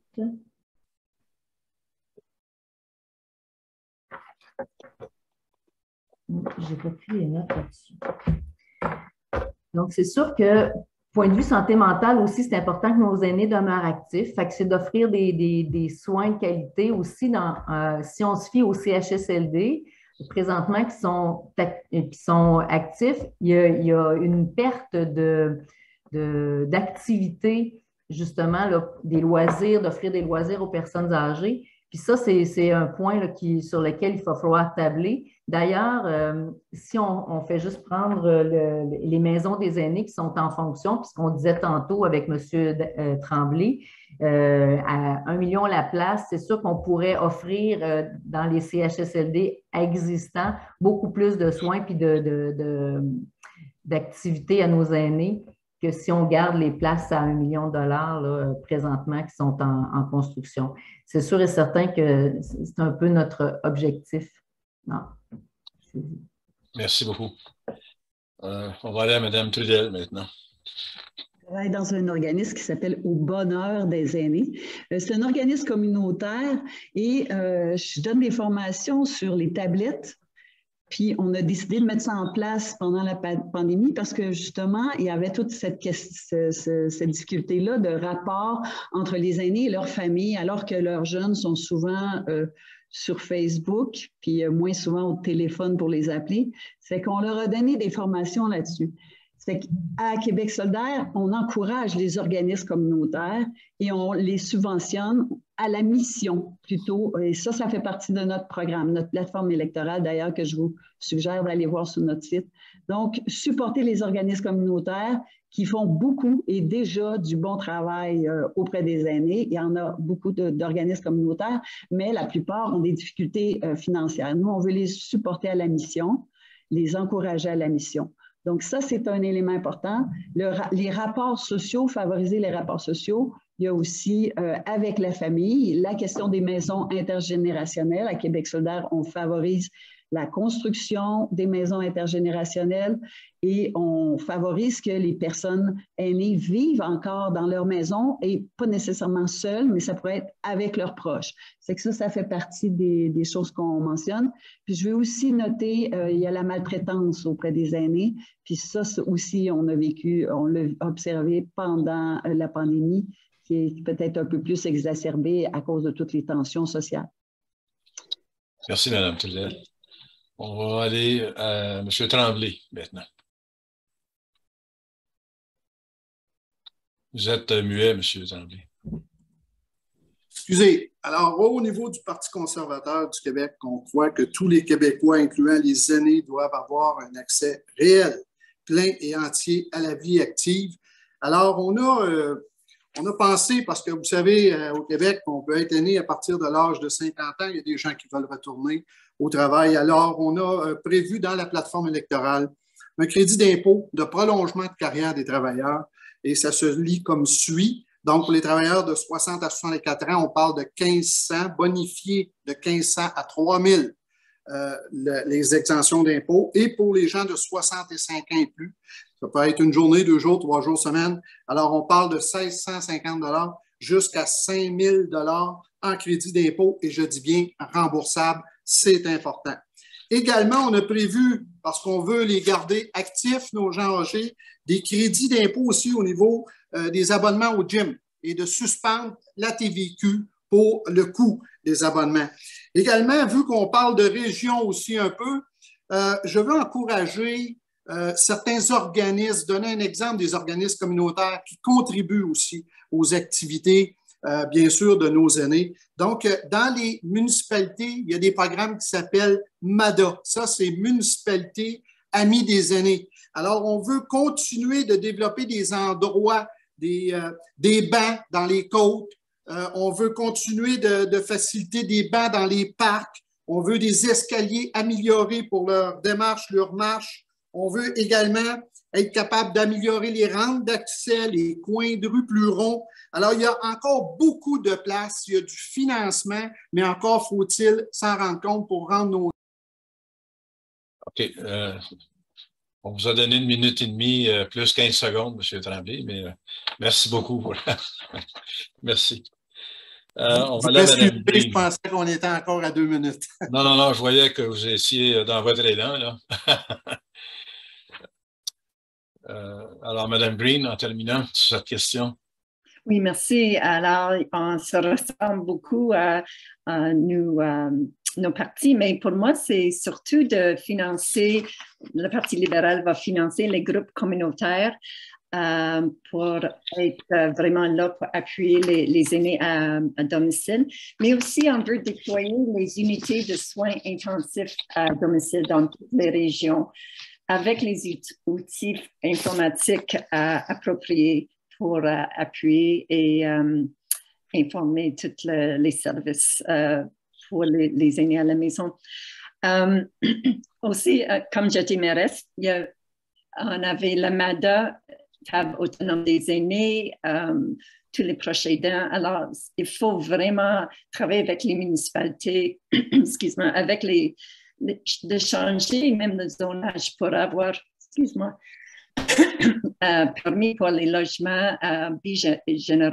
Je n'ai pas pris les notes là-dessus. Donc, c'est sûr que, point de vue santé mentale aussi, c'est important que nos aînés demeurent actifs. Fait que c'est d'offrir des, des, des soins de qualité aussi dans, euh, si on se fie au C H S L D, présentement qui sont, qui sont actifs, il y a, il y a une perte de, de, d'activité, justement, là, des loisirs, d'offrir des loisirs aux personnes âgées. Puis ça, c'est, c'est un point là, qui, sur lequel il va falloir tabler. D'ailleurs, euh, si on, on fait juste prendre le, les maisons des aînés qui sont en fonction, puisqu'on disait tantôt avec M. Euh, Tremblay, euh, à un million la place, c'est sûr qu'on pourrait offrir euh, dans les C H S L D existants beaucoup plus de soins puis de, de, de, d'activités à nos aînés que si on garde les places à un million de dollars là, présentement qui sont en, en construction. C'est sûr et certain que c'est un peu notre objectif. Non. Merci beaucoup. Euh, on va aller à Mme Trudel maintenant. Je travaille dans un organisme qui s'appelle Au Bonheur des aînés. C'est un organisme communautaire et euh, je donne des formations sur les tablettes Puis, on a décidé de mettre ça en place pendant la pandémie parce que, justement, il y avait toute cette, cette, cette difficulté-là de rapport entre les aînés et leurs familles, alors que leurs jeunes sont souvent euh, sur Facebook, puis euh, moins souvent au téléphone pour les appeler. C'est qu'on leur a donné des formations là-dessus. C'est qu'à Québec solidaire, on encourage les organismes communautaires et on les subventionne à la mission plutôt. Et ça, ça fait partie de notre programme, notre plateforme électorale d'ailleurs que je vous suggère d'aller voir sur notre site. Donc, supporter les organismes communautaires qui font beaucoup et déjà du bon travail euh, auprès des aînés. Il y en a beaucoup d'organismes communautaires, mais la plupart ont des difficultés euh, financières. Nous, on veut les supporter à la mission, les encourager à la mission. Donc, ça, c'est un élément important. Le, les rapports sociaux, favoriser les rapports sociaux. Il y a aussi, euh, avec la famille, la question des maisons intergénérationnelles. À Québec solidaire, on favorise la construction des maisons intergénérationnelles et on favorise que les personnes aînées vivent encore dans leur maison et pas nécessairement seules, mais ça pourrait être avec leurs proches. C'est que ça, ça fait partie des, des choses qu'on mentionne. Puis je vais aussi noter, euh, il y a la maltraitance auprès des aînés. Puis ça aussi, on a vécu, on l'a observé pendant la pandémie, qui est peut-être un peu plus exacerbée à cause de toutes les tensions sociales. Merci, Mme Toulet. On va aller à M. Tremblay maintenant. Vous êtes muet, M. Tremblay. Excusez. Alors, au niveau du Parti conservateur du Québec, on croit que tous les Québécois, incluant les aînés, doivent avoir un accès réel, plein et entier à la vie active. Alors, on a, euh, on a pensé, parce que vous savez, euh, au Québec, on peut être aîné à partir de l'âge de cinquante ans. Il y a des gens qui veulent retourner au travail. Alors, on a euh, prévu dans la plateforme électorale un crédit d'impôt de prolongement de carrière des travailleurs et ça se lit comme suit. Donc, pour les travailleurs de soixante à soixante-quatre ans, on parle de quinze cents, bonifiés de quinze cents à trois mille, euh, le, les exemptions d'impôt. Et pour les gens de soixante-cinq ans et plus, ça peut être une journée, deux jours, trois jours, semaine. Alors, on parle de mille six cent cinquante dollars jusqu'à cinq mille dollars en crédit d'impôt et je dis bien remboursable, c'est important. Également, on a prévu, parce qu'on veut les garder actifs, nos gens âgés, des crédits d'impôt aussi au niveau euh, des abonnements au gym et de suspendre la T V Q pour le coût des abonnements. Également, vu qu'on parle de région aussi un peu, euh, je veux encourager euh, certains organismes, donner un exemple des organismes communautaires qui contribuent aussi aux activités, euh, bien sûr, de nos aînés. Donc, euh, dans les municipalités, il y a des programmes qui s'appellent M A D A. Ça, c'est Municipalité Amis des aînés. Alors, on veut continuer de développer des endroits, des, euh, des bancs dans les côtes. Euh, on veut continuer de, de faciliter des bancs dans les parcs. On veut des escaliers améliorés pour leur démarche, leur marche. On veut également être capable d'améliorer les rampes d'accès, les coins de rue plus ronds. Alors, il y a encore beaucoup de place, il y a du financement, mais encore faut-il s'en rendre compte pour rendre nos... OK. Euh, on vous a donné une minute et demie, euh, plus quinze secondes, M. Tremblay, mais euh, merci beaucoup. Merci. Euh, on va aller à Mme Breen. Je pensais qu'on était encore à deux minutes. Non, non, non, je voyais que vous étiez dans votre élan, là. euh, alors, Mme Breen, en terminant sur cette question. Oui, merci. Alors, on se ressemble beaucoup à, à nous, à nos partis, mais pour moi, c'est surtout de financer, le Parti libéral va financer les groupes communautaires euh, pour être vraiment là pour appuyer les, les aînés à, à domicile, mais aussi on veut déployer les unités de soins intensifs à domicile dans toutes les régions avec les outils informatiques euh, appropriés pour euh, appuyer et euh, informer tous le, les services euh, pour les, les aînés à la maison. Euh, aussi, euh, comme j'étais mairesse, il y a, on avait la M A D A, table autonome des aînés, euh, tous les proches aidants. Alors, il faut vraiment travailler avec les municipalités, excuse-moi, avec les, les, de changer même le zonage pour avoir, excuse-moi, Euh, permis pour les logements euh,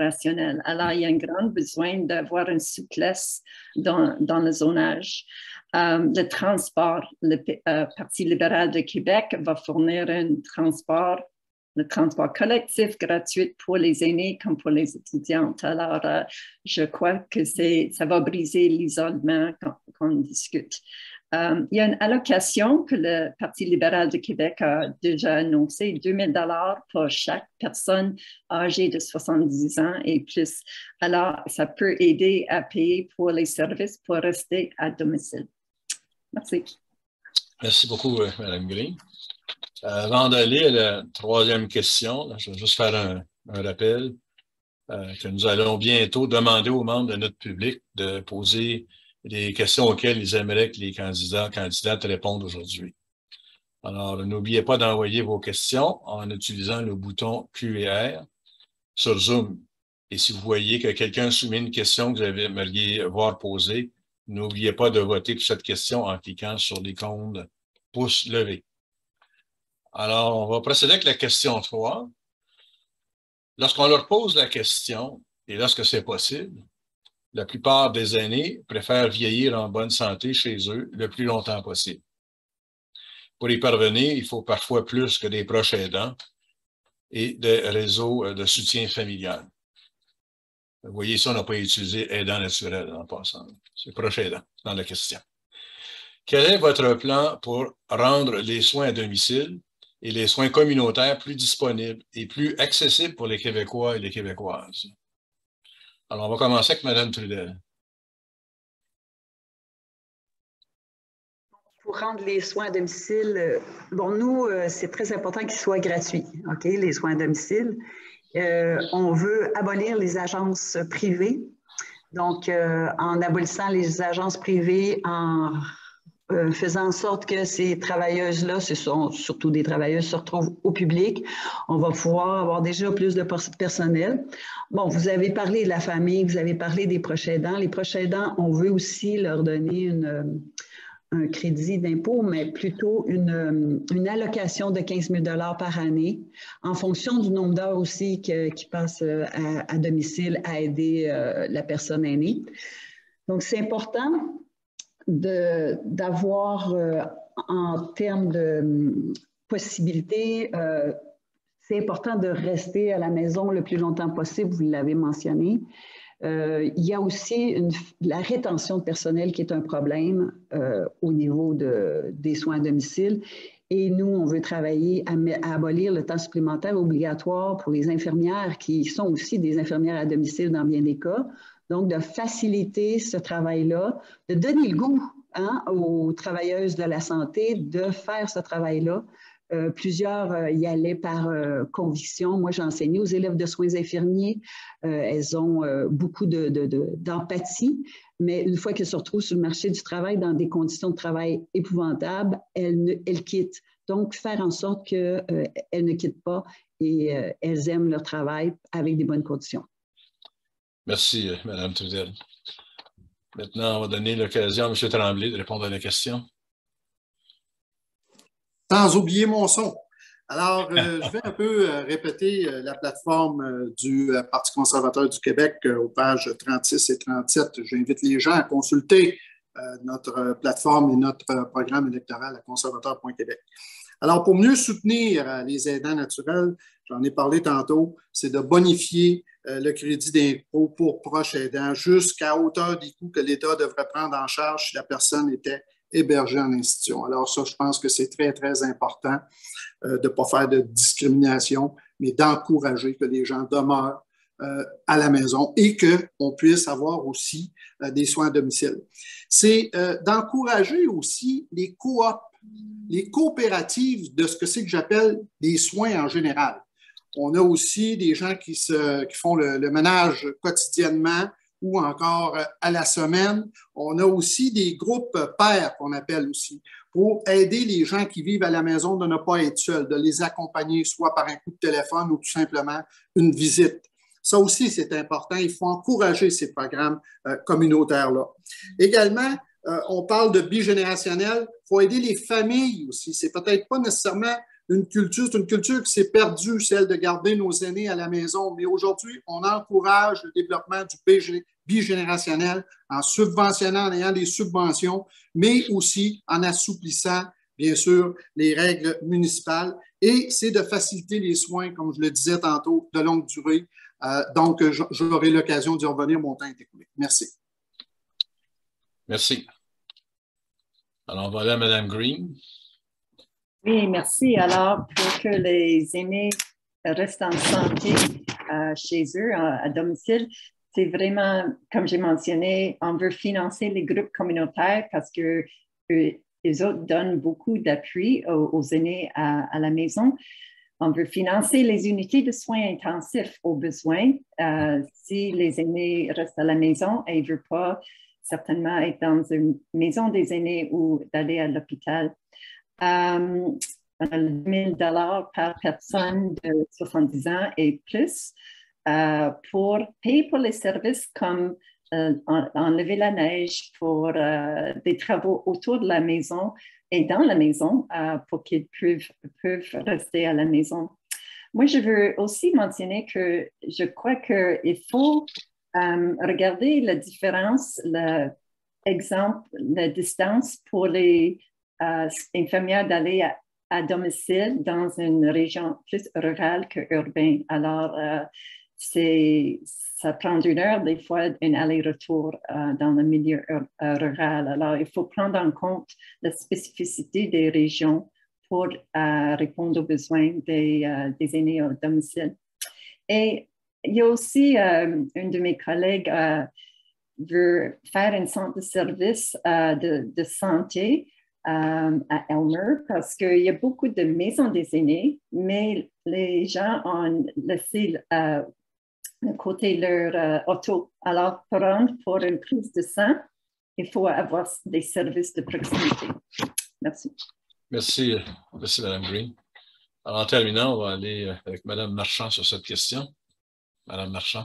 bigénérationnels. Alors, il y a un grand besoin d'avoir une souplesse dans, dans le zonage. Euh, le transport, le euh, Parti libéral de Québec va fournir un transport, le transport collectif gratuit pour les aînés comme pour les étudiantes. Alors, euh, je crois que ça va briser l'isolement quand, quand on discute. Euh, il y a une allocation que le Parti libéral de Québec a déjà annoncée, deux mille dollars pour chaque personne âgée de soixante-dix ans et plus. Alors, ça peut aider à payer pour les services pour rester à domicile. Merci. Merci beaucoup, Mme Green. Avant d'aller à la troisième question, là, je vais juste faire un, un rappel euh, que nous allons bientôt demander aux membres de notre public de poser les questions auxquelles ils aimeraient que les candidats, candidates répondent aujourd'hui. Alors, n'oubliez pas d'envoyer vos questions en utilisant le bouton Q et R sur Zoom. Et si vous voyez que quelqu'un soumet une question que vous aimeriez voir posée, n'oubliez pas de voter pour cette question en cliquant sur l'icône pouce levé. Alors, on va procéder avec la question trois. Lorsqu'on leur pose la question, et lorsque c'est possible, la plupart des aînés préfèrent vieillir en bonne santé chez eux le plus longtemps possible. Pour y parvenir, il faut parfois plus que des proches aidants et des réseaux de soutien familial. Vous voyez, ça, on n'a pas utilisé aidant naturel en passant. C'est proche aidant dans la question. Quel est votre plan pour rendre les soins à domicile et les soins communautaires plus disponibles et plus accessibles pour les Québécois et les Québécoises? Alors, on va commencer avec Mme Trudel. Pour rendre les soins à domicile, bon, nous, c'est très important qu'ils soient gratuits, OK, les soins à domicile. Euh, on veut abolir les agences privées. Donc, euh, en abolissant les agences privées, en euh, faisant en sorte que ces travailleuses-là, ce sont surtout des travailleuses, se retrouvent au public, on va pouvoir avoir déjà plus de personnel. Bon, vous avez parlé de la famille, vous avez parlé des proches aidants. Les proches aidants, on veut aussi leur donner une, un crédit d'impôt, mais plutôt une, une allocation de quinze mille dollars par année en fonction du nombre d'heures aussi que, qui passent à, à domicile à aider euh, la personne aînée. Donc, c'est important d'avoir euh, en termes de possibilités, euh, c'est important de rester à la maison le plus longtemps possible, vous l'avez mentionné. Euh, il y a aussi une, la rétention de personnel qui est un problème euh, au niveau de, des soins à domicile. Et nous, on veut travailler à, à abolir le temps supplémentaire obligatoire pour les infirmières qui sont aussi des infirmières à domicile dans bien des cas. Donc, de faciliter ce travail-là, de donner le goût hein, aux travailleuses de la santé de faire ce travail-là. Euh, plusieurs euh, y allaient par euh, conviction. Moi, j'ai enseigné aux élèves de soins infirmiers. Euh, elles ont euh, beaucoup de, de, de, d'empathie, mais une fois qu'elles se retrouvent sur le marché du travail dans des conditions de travail épouvantables, elles, ne, elles quittent. Donc, faire en sorte qu'elles euh, ne quittent pas et euh, elles aiment leur travail avec des bonnes conditions. Merci, Mme Trudel. Maintenant, on va donner l'occasion à M. Tremblay de répondre à la question. Sans oublier mon son. Alors, euh, je vais un peu euh, répéter euh, la plateforme euh, du euh, Parti conservateur du Québec euh, aux pages trente-six et trente-sept. J'invite les gens à consulter euh, notre euh, plateforme et notre euh, programme électoral à conservateur point québec. Alors, pour mieux soutenir euh, les aidants naturels, j'en ai parlé tantôt, c'est de bonifier euh, le crédit d'impôt pour proches aidants jusqu'à hauteur des coûts que l'État devrait prendre en charge si la personne était hébergés en institution. Alors ça, je pense que c'est très, très important euh, de ne pas faire de discrimination, mais d'encourager que les gens demeurent euh, à la maison et qu'on puisse avoir aussi euh, des soins à domicile. C'est euh, d'encourager aussi les coops, les coopératives de ce que c'est que j'appelle des soins en général. On a aussi des gens qui, se, qui font le, le ménage quotidiennement ou encore à la semaine. On a aussi des groupes pairs qu'on appelle aussi pour aider les gens qui vivent à la maison de ne pas être seuls, de les accompagner soit par un coup de téléphone ou tout simplement une visite. Ça aussi, c'est important. Il faut encourager ces programmes euh, communautaires-là. Également, euh, on parle de bigénérationnel. Il faut aider les familles aussi. C'est peut-être pas nécessairement une culture, c'est une culture qui s'est perdue, celle de garder nos aînés à la maison. Mais aujourd'hui, on encourage le développement du bigénérationnelle, en subventionnant, en ayant des subventions, mais aussi en assouplissant, bien sûr, les règles municipales. Et c'est de faciliter les soins, comme je le disais tantôt, de longue durée. Euh, donc, j'aurai l'occasion d'y revenir, mon temps est écoulé. Merci. Merci. Alors, on va aller à Mme Green. Oui, merci. Alors, pour que les aînés restent en santé euh, chez eux, à, à domicile, c'est vraiment, comme j'ai mentionné, on veut financer les groupes communautaires parce que eux, les autres donnent beaucoup d'appui aux, aux aînés à, à la maison. On veut financer les unités de soins intensifs aux besoins. Euh, si les aînés restent à la maison et ils ne veulent pas certainement être dans une maison des aînés ou d'aller à l'hôpital. Um, deux mille dollars par personne de soixante-dix ans et plus uh, pour payer pour les services comme uh, en, enlever la neige, pour uh, des travaux autour de la maison et dans la maison uh, pour qu'ils peuvent, peuvent rester à la maison. Moi, je veux aussi mentionner que je crois qu'il faut um, regarder la différence, l'exemple, la distance pour les Euh, infirmières d'aller à, à domicile dans une région plus rurale qu'urbaine. Alors, euh, c'est, ça prend une heure, des fois, un aller-retour euh, dans le milieu euh, rural. Alors, il faut prendre en compte la spécificité des régions pour euh, répondre aux besoins des, euh, des aînés au domicile. Et il y a aussi, euh, une de mes collègues euh, veut faire un centre de service euh, de, de santé Euh, à Elmer parce qu'il y a beaucoup de maisons des aînés, mais les gens ont laissé euh, de côté leur euh, auto. Alors, pour rendre pour une prise de sang, il faut avoir des services de proximité. Merci. Merci, merci Mme Green. Alors, en terminant, on va aller avec Mme Marchand sur cette question. Mme Marchand.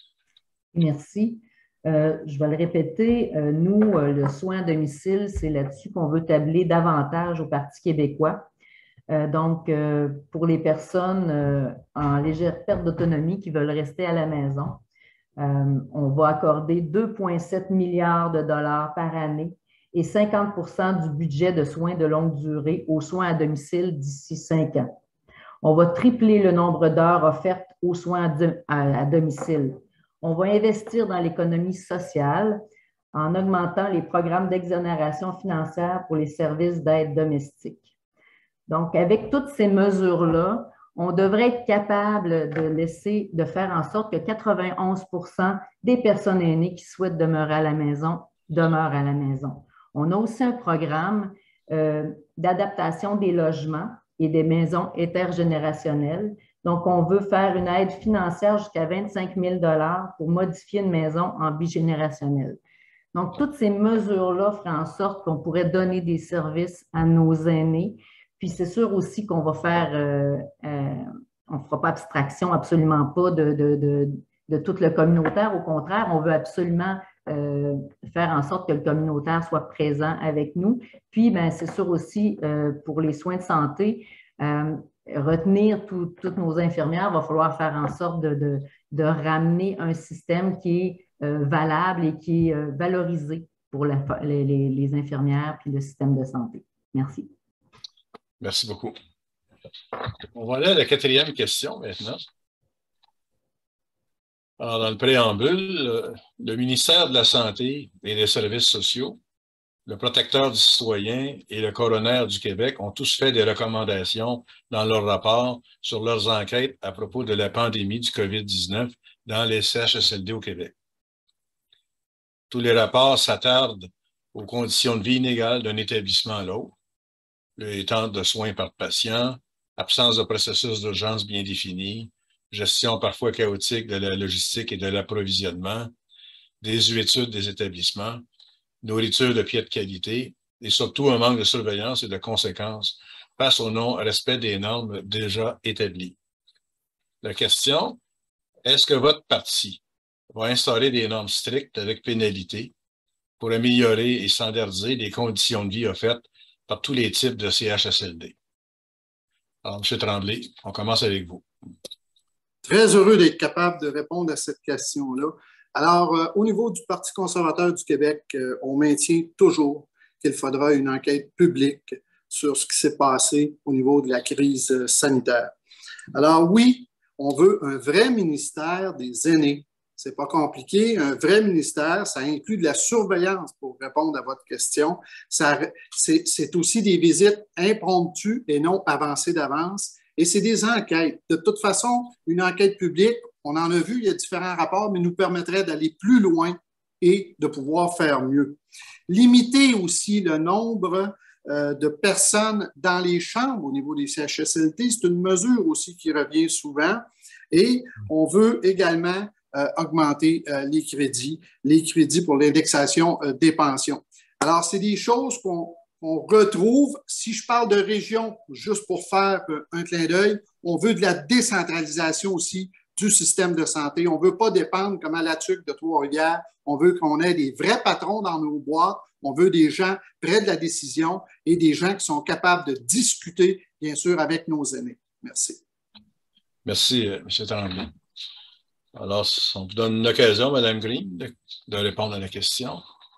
Merci. Euh, je vais le répéter, euh, nous, euh, le soin à domicile, c'est là-dessus qu'on veut tabler davantage au Parti québécois. Euh, donc, euh, pour les personnes euh, en légère perte d'autonomie qui veulent rester à la maison, euh, on va accorder deux virgule sept milliards de dollars par année et cinquante pour cent du budget de soins de longue durée aux soins à domicile d'ici cinq ans. On va tripler le nombre d'heures offertes aux soins à, à domicile. On va investir dans l'économie sociale en augmentant les programmes d'exonération financière pour les services d'aide domestique. Donc, avec toutes ces mesures-là, on devrait être capable de laisser, de faire en sorte que quatre-vingt-onze pour cent des personnes aînées qui souhaitent demeurer à la maison demeurent à la maison. On a aussi un programme euh, d'adaptation des logements et des maisons intergénérationnelles. Donc, on veut faire une aide financière jusqu'à vingt-cinq mille dollars pour modifier une maison en bigénérationnelle. Donc, toutes ces mesures-là feraient en sorte qu'on pourrait donner des services à nos aînés. Puis, c'est sûr aussi qu'on va faire, euh, euh, on ne fera pas abstraction, absolument pas de, de, de, de tout le communautaire. Au contraire, on veut absolument euh, faire en sorte que le communautaire soit présent avec nous. Puis, bien, c'est sûr aussi euh, pour les soins de santé, euh, retenir tout, toutes nos infirmières, il va falloir faire en sorte de, de, de ramener un système qui est euh, valable et qui est euh, valorisé pour la, les, les, les infirmières puis le système de santé. Merci. Merci beaucoup. On va aller à la quatrième question maintenant. Alors, dans le préambule, le ministère de la Santé et des Services sociaux, le protecteur du citoyen et le coroner du Québec ont tous fait des recommandations dans leur rapport sur leurs enquêtes à propos de la pandémie du COVID dix-neuf dans les C H S L D au Québec. Tous les rapports s'attardent aux conditions de vie inégales d'un établissement à l'autre, les temps de soins par patient, absence de processus d'urgence bien définis, gestion parfois chaotique de la logistique et de l'approvisionnement, désuétude des établissements, nourriture de pied de qualité et surtout un manque de surveillance et de conséquences face au non-respect des normes déjà établies. La question, est-ce que votre parti va instaurer des normes strictes avec pénalité pour améliorer et standardiser les conditions de vie offertes par tous les types de C H S L D? Alors, M. Tremblay, on commence avec vous. Très heureux d'être capable de répondre à cette question-là. Alors, euh, au niveau du Parti conservateur du Québec, euh, on maintient toujours qu'il faudra une enquête publique sur ce qui s'est passé au niveau de la crise sanitaire. Alors oui, on veut un vrai ministère des aînés. C'est pas compliqué. Un vrai ministère, ça inclut de la surveillance pour répondre à votre question. C'est aussi des visites impromptues et non avancées d'avance. Et c'est des enquêtes. De toute façon, une enquête publique, on en a vu, il y a différents rapports, mais nous permettrait d'aller plus loin et de pouvoir faire mieux. Limiter aussi le nombre euh, de personnes dans les chambres au niveau des C H S L D, c'est une mesure aussi qui revient souvent. Et on veut également euh, augmenter euh, les crédits, les crédits pour l'indexation euh, des pensions. Alors, c'est des choses qu'on on retrouve. Si je parle de région, juste pour faire euh, un clin d'œil, on veut de la décentralisation aussi du système de santé. On ne veut pas dépendre comme à la T U C de Trois-Rivières. On veut qu'on ait des vrais patrons dans nos boîtes. On veut des gens près de la décision et des gens qui sont capables de discuter, bien sûr, avec nos aînés. Merci. Merci, M. Tremblay. Alors, on vous donne l'occasion, Mme Green, de, de répondre à la question.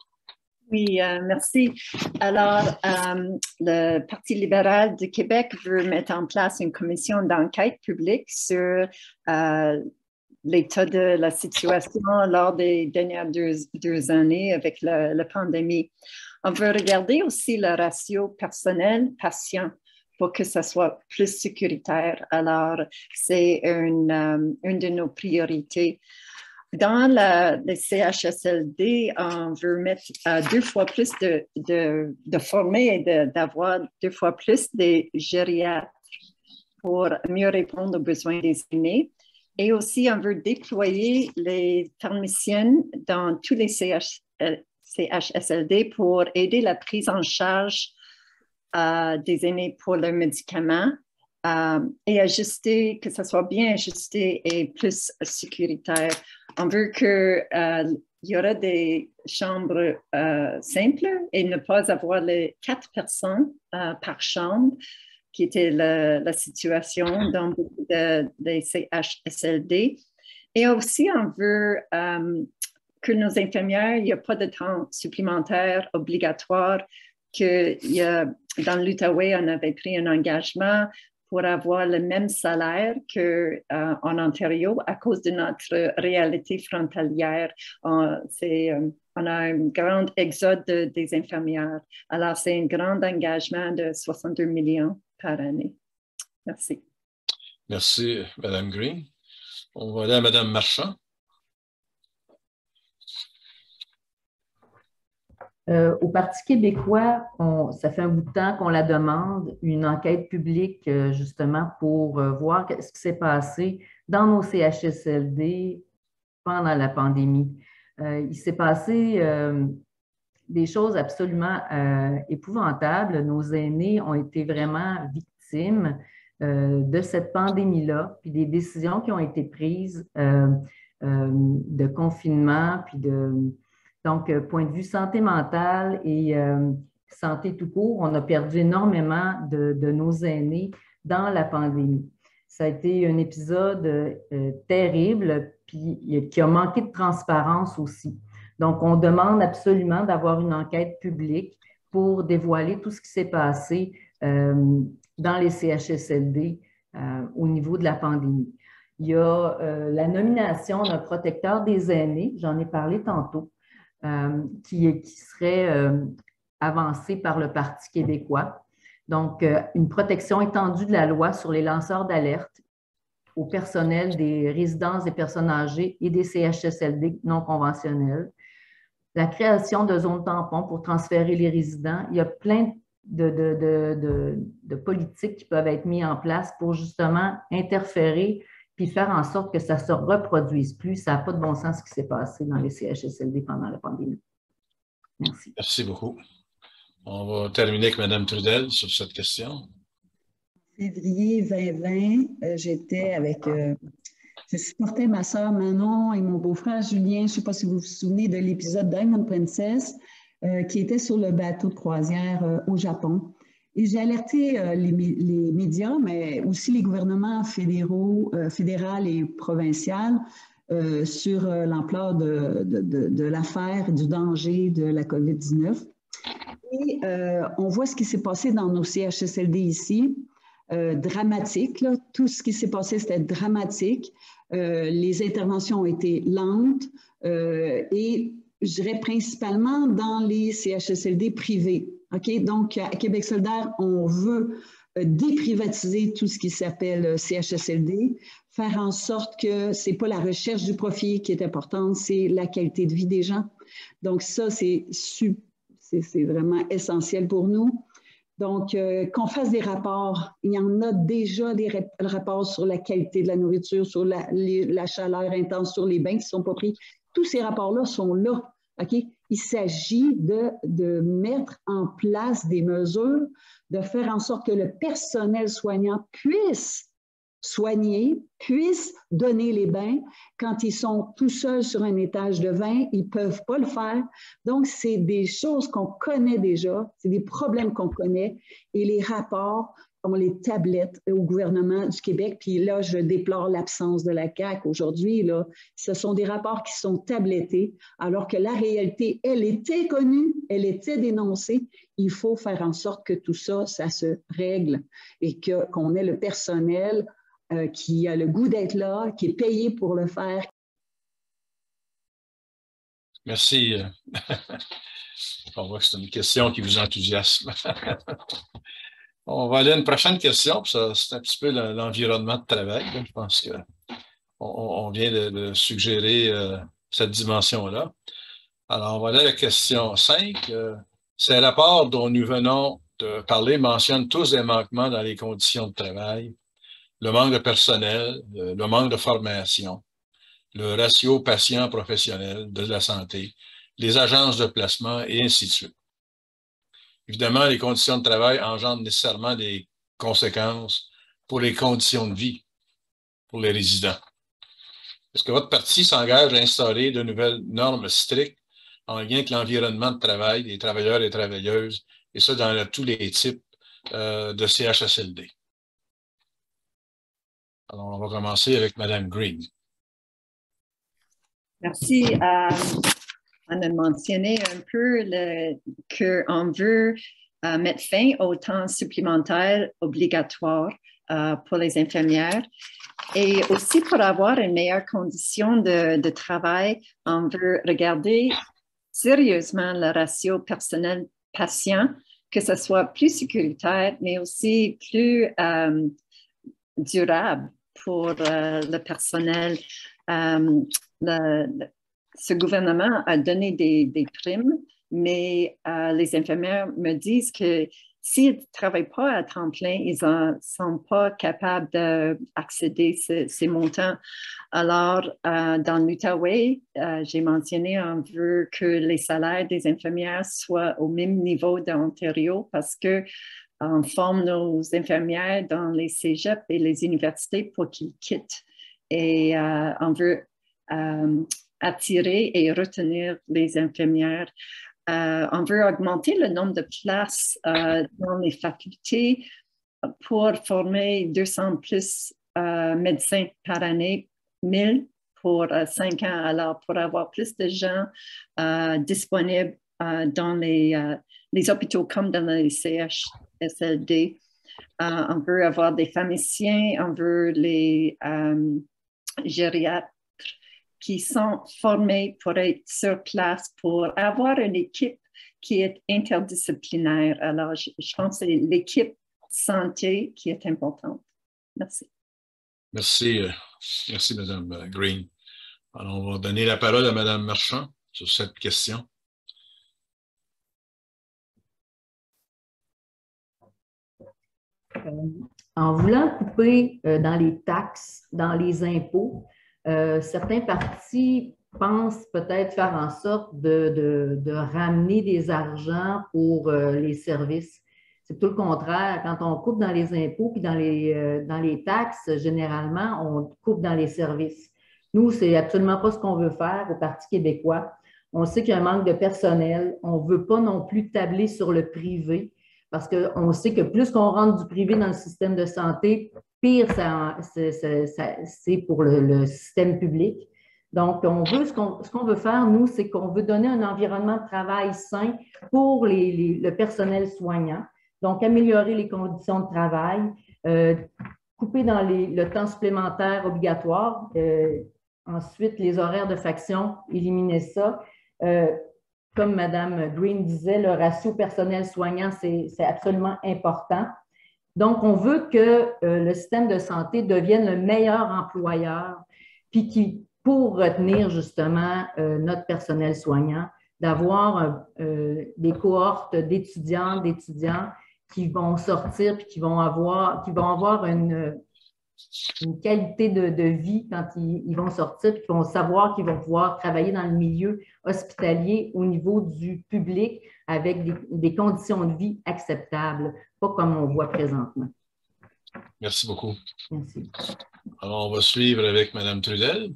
Oui, euh, merci. Alors, euh, le Parti libéral du Québec veut mettre en place une commission d'enquête publique sur euh, l'état de la situation lors des dernières deux, deux années avec la, la pandémie. On veut regarder aussi le ratio personnel-patient pour que ça soit plus sécuritaire. Alors, c'est une, um, une de nos priorités. Dans la, les C H S L D, on veut mettre uh, deux fois plus de, de, de former et d'avoir deux fois plus de gériatres pour mieux répondre aux besoins des aînés. Et aussi, on veut déployer les pharmaciennes dans tous les C H S L D pour aider la prise en charge euh, des aînés pour leurs médicaments euh, et ajuster, que ce soit bien ajusté et plus sécuritaire. On veut qu'il euh, y aura des chambres euh, simples et ne pas avoir les quatre personnes euh, par chambre, qui était la, la situation dans beaucoup de, de C H S L D. Et aussi, on veut euh, que nos infirmières, il n'y a pas de temps supplémentaire obligatoire, que il y a, dans l'Outaouais, on avait pris un engagement pour avoir le même salaire qu'en euh, Ontario à cause de notre réalité frontalière. On, c'est, euh, on a un grand exode de, des infirmières. Alors, c'est un grand engagement de soixante-deux millions par année. Merci. Merci, Mme Green. On va aller à Mme Marchand. Euh, au Parti québécois, on, ça fait un bout de temps qu'on la demande, une enquête publique euh, justement pour euh, voir ce qui s'est passé dans nos C H S L D pendant la pandémie. Euh, il s'est passé euh, des choses absolument euh, épouvantables. Nos aînés ont été vraiment victimes euh, de cette pandémie-là, puis des décisions qui ont été prises euh, euh, de confinement, puis de... Donc, point de vue santé mentale et euh, santé tout court, on a perdu énormément de, de nos aînés dans la pandémie. Ça a été un épisode euh, terrible, puis qui a manqué de transparence aussi. Donc, on demande absolument d'avoir une enquête publique pour dévoiler tout ce qui s'est passé euh, dans les C H S L D euh, au niveau de la pandémie. Il y a euh, la nomination d'un protecteur des aînés, j'en ai parlé tantôt, Euh, qui, qui serait euh, avancé par le Parti québécois. Donc, euh, une protection étendue de la loi sur les lanceurs d'alerte au personnel des résidences des personnes âgées et des C H S L D non conventionnels. La création de zones tampons pour transférer les résidents. Il y a plein de, de, de, de, de politiques qui peuvent être mises en place pour justement interférer puis faire en sorte que ça ne se reproduise plus. Ça n'a pas de bon sens ce qui s'est passé dans les C H S L D pendant la pandémie. Merci. Merci beaucoup. On va terminer avec Mme Trudel sur cette question. En février vingt vingt, euh, j'étais avec... Euh, je supportais ma sœur Manon et mon beau-frère Julien. Je ne sais pas si vous vous souvenez de l'épisode Diamond Princess, euh, qui était sur le bateau de croisière euh, au Japon. Et j'ai alerté euh, les, les médias, mais aussi les gouvernements fédéraux, euh, fédéral et provincial euh, sur euh, l'ampleur de, de, de, de l'affaire, du danger de la COVID dix-neuf. Et euh, on voit ce qui s'est passé dans nos C H S L D ici, euh, dramatique. Là. Tout ce qui s'est passé, c'était dramatique. Euh, les interventions ont été lentes euh, et je dirais principalement dans les C H S L D privés. Okay? Donc, à Québec solidaire, on veut déprivatiser tout ce qui s'appelle C H S L D, faire en sorte que ce n'est pas la recherche du profit qui est importante, c'est la qualité de vie des gens. Donc, ça, c'est vraiment essentiel pour nous. Donc, euh, qu'on fasse des rapports. Il y en a déjà des rapports sur la qualité de la nourriture, sur la, les, la chaleur intense, sur les bains qui ne sont pas pris. Tous ces rapports-là sont là. Okay? Il s'agit de, de mettre en place des mesures, de faire en sorte que le personnel soignant puisse soigner, puisse donner les bains. Quand ils sont tout seuls sur un étage de vingt, ils ne peuvent pas le faire. Donc, c'est des choses qu'on connaît déjà, c'est des problèmes qu'on connaît et les rapports, on les tablette au gouvernement du Québec. Puis là, je déplore l'absence de la C A Q aujourd'hui. Là, ce sont des rapports qui sont tablettés, alors que la réalité, elle était connue, elle était dénoncée. Il faut faire en sorte que tout ça, ça se règle et que, qu'on ait le personnel euh, qui a le goût d'être là, qui est payé pour le faire. Merci. On voit que c'est une question qui vous enthousiasme. On va aller à une prochaine question. C'est un petit peu l'environnement de travail. Je pense qu'on on vient de, de suggérer euh, cette dimension-là. Alors, on va aller à la question cinq. Euh, ces rapports dont nous venons de parler mentionnent tous des manquements dans les conditions de travail, le manque de personnel, le, le manque de formation, le ratio patient-professionnel de la santé, les agences de placement et ainsi de suite. Évidemment, les conditions de travail engendrent nécessairement des conséquences pour les conditions de vie pour les résidents. Est-ce que votre parti s'engage à instaurer de nouvelles normes strictes en lien avec l'environnement de travail des travailleurs et travailleuses, et ça dans le, tous les types euh, de C H S L D? Alors, on va commencer avec Mme Green. Merci. Euh, on a mentionné un peu qu'on veut euh, mettre fin au temps supplémentaire obligatoire euh, pour les infirmières et aussi pour avoir une meilleure condition de, de travail, on veut regarder sérieusement le ratio personnel-patient, que ce soit plus sécuritaire, mais aussi plus euh, durable pour euh, le personnel. Euh, le, le, ce gouvernement a donné des, des primes, mais euh, les infirmières me disent que s'ils ne travaillent pas à temps plein, ils ne sont pas capables d'accéder à ce, ces montants. Alors, euh, dans l'Outaouais, euh, j'ai mentionné, on veut que les salaires des infirmières soient au même niveau d'Ontario parce que on forme nos infirmières dans les cégeps et les universités pour qu'ils quittent. Et euh, on veut euh, attirer et retenir les infirmières. Euh, on veut augmenter le nombre de places euh, dans les facultés pour former deux cents plus euh, médecins par année, mille pour euh, cinq ans. Alors, pour avoir plus de gens euh, disponibles euh, dans les, euh, les hôpitaux comme dans les C H S L D. Euh, on veut avoir des pharmaciens, on veut les euh, gériatres qui sont formés pour être sur place, pour avoir une équipe qui est interdisciplinaire. Alors, je, je pense que c'est l'équipe santé qui est importante. Merci. Merci. Merci, Mme Green. Alors, on va donner la parole à Mme Marchand sur cette question. Euh, en voulant couper euh, dans les taxes, dans les impôts, euh, certains partis pensent peut-être faire en sorte de, de, de ramener des argents pour euh, les services. C'est tout le contraire. Quand on coupe dans les impôts puis dans les, euh, dans les taxes, généralement, on coupe dans les services. Nous, c'est absolument pas ce qu'on veut faire au Parti québécois. On sait qu'il y a un manque de personnel. On ne veut pas non plus tabler sur le privé. parce qu'on sait que plus qu'on rentre du privé dans le système de santé, pire c'est pour le, le système public. Donc, on veut, ce qu'on ce qu'on veut faire, nous, c'est qu'on veut donner un environnement de travail sain pour les, les, le personnel soignant. Donc, améliorer les conditions de travail, euh, couper dans les, le temps supplémentaire obligatoire, euh, ensuite les horaires de faction, éliminer ça. Euh, comme Mme Green disait, le ratio personnel soignant, c'est absolument important. Donc, on veut que euh, le système de santé devienne le meilleur employeur, puis qui, pour retenir justement euh, notre personnel soignant, d'avoir euh, des cohortes d'étudiants, d'étudiants qui vont sortir puis qui vont avoir, qui vont avoir une, une qualité de, de vie quand ils, ils vont sortir, puis qui vont savoir qu'ils vont pouvoir travailler dans le milieu hospitalier au niveau du public avec des, des conditions de vie acceptables, pas comme on voit présentement. Merci beaucoup. Merci. Alors, on va suivre avec Mme Trudel.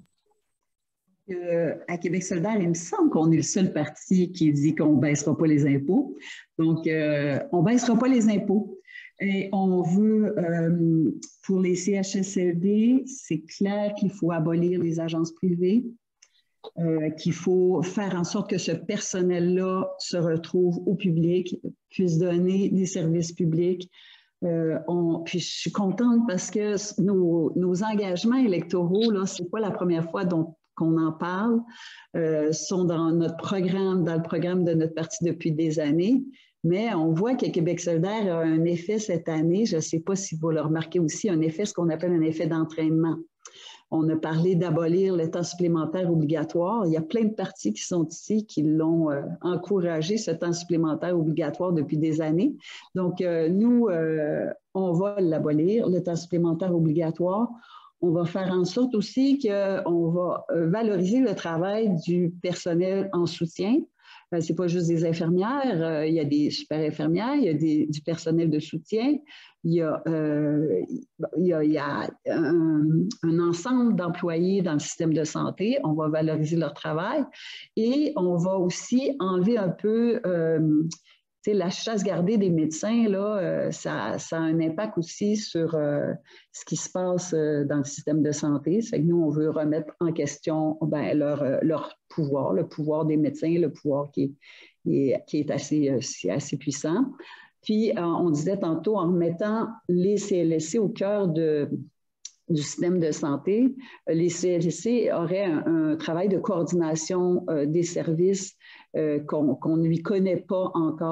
Euh, à Québec solidaire, il me semble qu'on est le seul parti qui dit qu'on ne baissera pas les impôts. Donc, euh, on ne baissera pas les impôts. Et on veut, euh, pour les C H S L D, c'est clair qu'il faut abolir les agences privées, euh, qu'il faut faire en sorte que ce personnel-là se retrouve au public, puisse donner des services publics. Euh, on, puis je suis contente parce que nos, nos engagements électoraux, là, c'est pas la première fois dont qu'on en parle, euh, sont dans notre programme, dans le programme de notre parti depuis des années. Mais on voit que Québec solidaire a un effet cette année, je ne sais pas si vous le remarquez aussi, un effet, ce qu'on appelle un effet d'entraînement. On a parlé d'abolir le temps supplémentaire obligatoire. Il y a plein de partis qui sont ici qui l'ont euh, encouragé, ce temps supplémentaire obligatoire depuis des années. Donc, euh, nous, euh, on va l'abolir, le temps supplémentaire obligatoire. On va faire en sorte aussi qu'on va valoriser le travail du personnel en soutien. Euh, ce n'est pas juste des infirmières, euh, il y a des super infirmières, il y a des, du personnel de soutien, il y a, euh, il y a, il y a un, un ensemble d'employés dans le système de santé. On va valoriser leur travail et on va aussi enlever un peu... Euh, la chasse gardée des médecins, là, euh, ça, ça a un impact aussi sur euh, ce qui se passe euh, dans le système de santé. Ça fait que nous, on veut remettre en question ben, leur, leur pouvoir, le pouvoir des médecins, le pouvoir qui est, qui est assez, assez puissant. Puis, euh, on disait tantôt, en remettant les C L S C au cœur de, du système de santé, les C L S C auraient un, un travail de coordination euh, des services euh, qu'on qu'on ne lui connaît pas encore.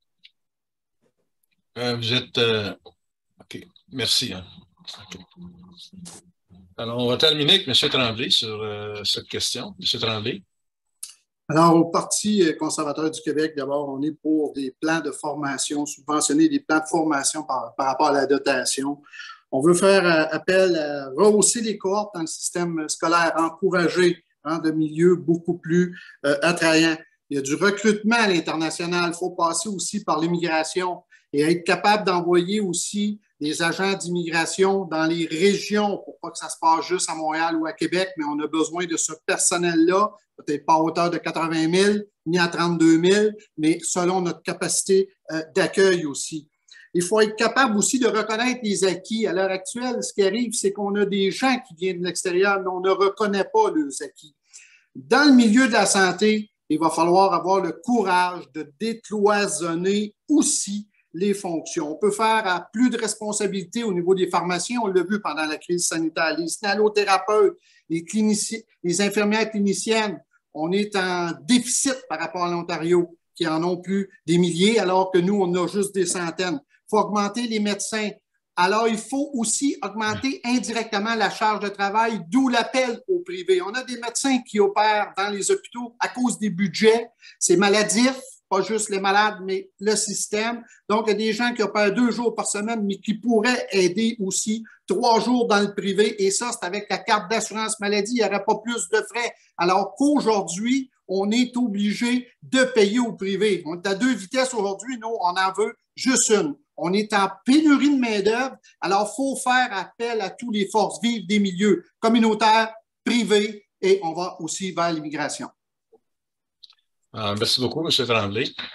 Euh, vous êtes... Euh, OK, merci. Hein. Okay. Alors, on va terminer avec M. Tremblay sur euh, cette question. M. Tremblay. Alors, au Parti conservateur du Québec, d'abord, on est pour des plans de formation, subventionner des plans de formation par, par rapport à la dotation. On veut faire euh, appel à rehausser les cohortes dans le système scolaire, encourager hein, de milieux beaucoup plus euh, attrayants. Il y a du recrutement à l'international. Il faut passer aussi par l'immigration et être capable d'envoyer aussi des agents d'immigration dans les régions pour pas que ça se passe juste à Montréal ou à Québec, mais on a besoin de ce personnel-là, peut-être pas à hauteur de quatre-vingt mille ni à trente-deux mille, mais selon notre capacité euh, d'accueil aussi. Il faut être capable aussi de reconnaître les acquis. À l'heure actuelle, ce qui arrive, c'est qu'on a des gens qui viennent de l'extérieur, mais on ne reconnaît pas leurs acquis. Dans le milieu de la santé, il va falloir avoir le courage de décloisonner aussi les fonctions. On peut faire à plus de responsabilités au niveau des pharmaciens. On l'a vu pendant la crise sanitaire. Les inhalothérapeutes, les, les infirmières cliniciennes, on est en déficit par rapport à l'Ontario, qui en ont plus des milliers, alors que nous, on a juste des centaines. Il faut augmenter les médecins. Alors, il faut aussi augmenter indirectement la charge de travail, d'où l'appel au privé. On a des médecins qui opèrent dans les hôpitaux à cause des budgets. C'est maladif, pas juste les malades, mais le système. Donc, il y a des gens qui opèrent deux jours par semaine, mais qui pourraient aider aussi trois jours dans le privé. Et ça, c'est avec la carte d'assurance maladie, il n'y aurait pas plus de frais. Alors qu'aujourd'hui, on est obligé de payer au privé. On est à deux vitesses aujourd'hui, nous, on en veut juste une. On est en pénurie de main-d'œuvre, alors il faut faire appel à toutes les forces vives des milieux communautaires, privés, et on va aussi vers l'immigration. Merci beaucoup, M. Tremblay.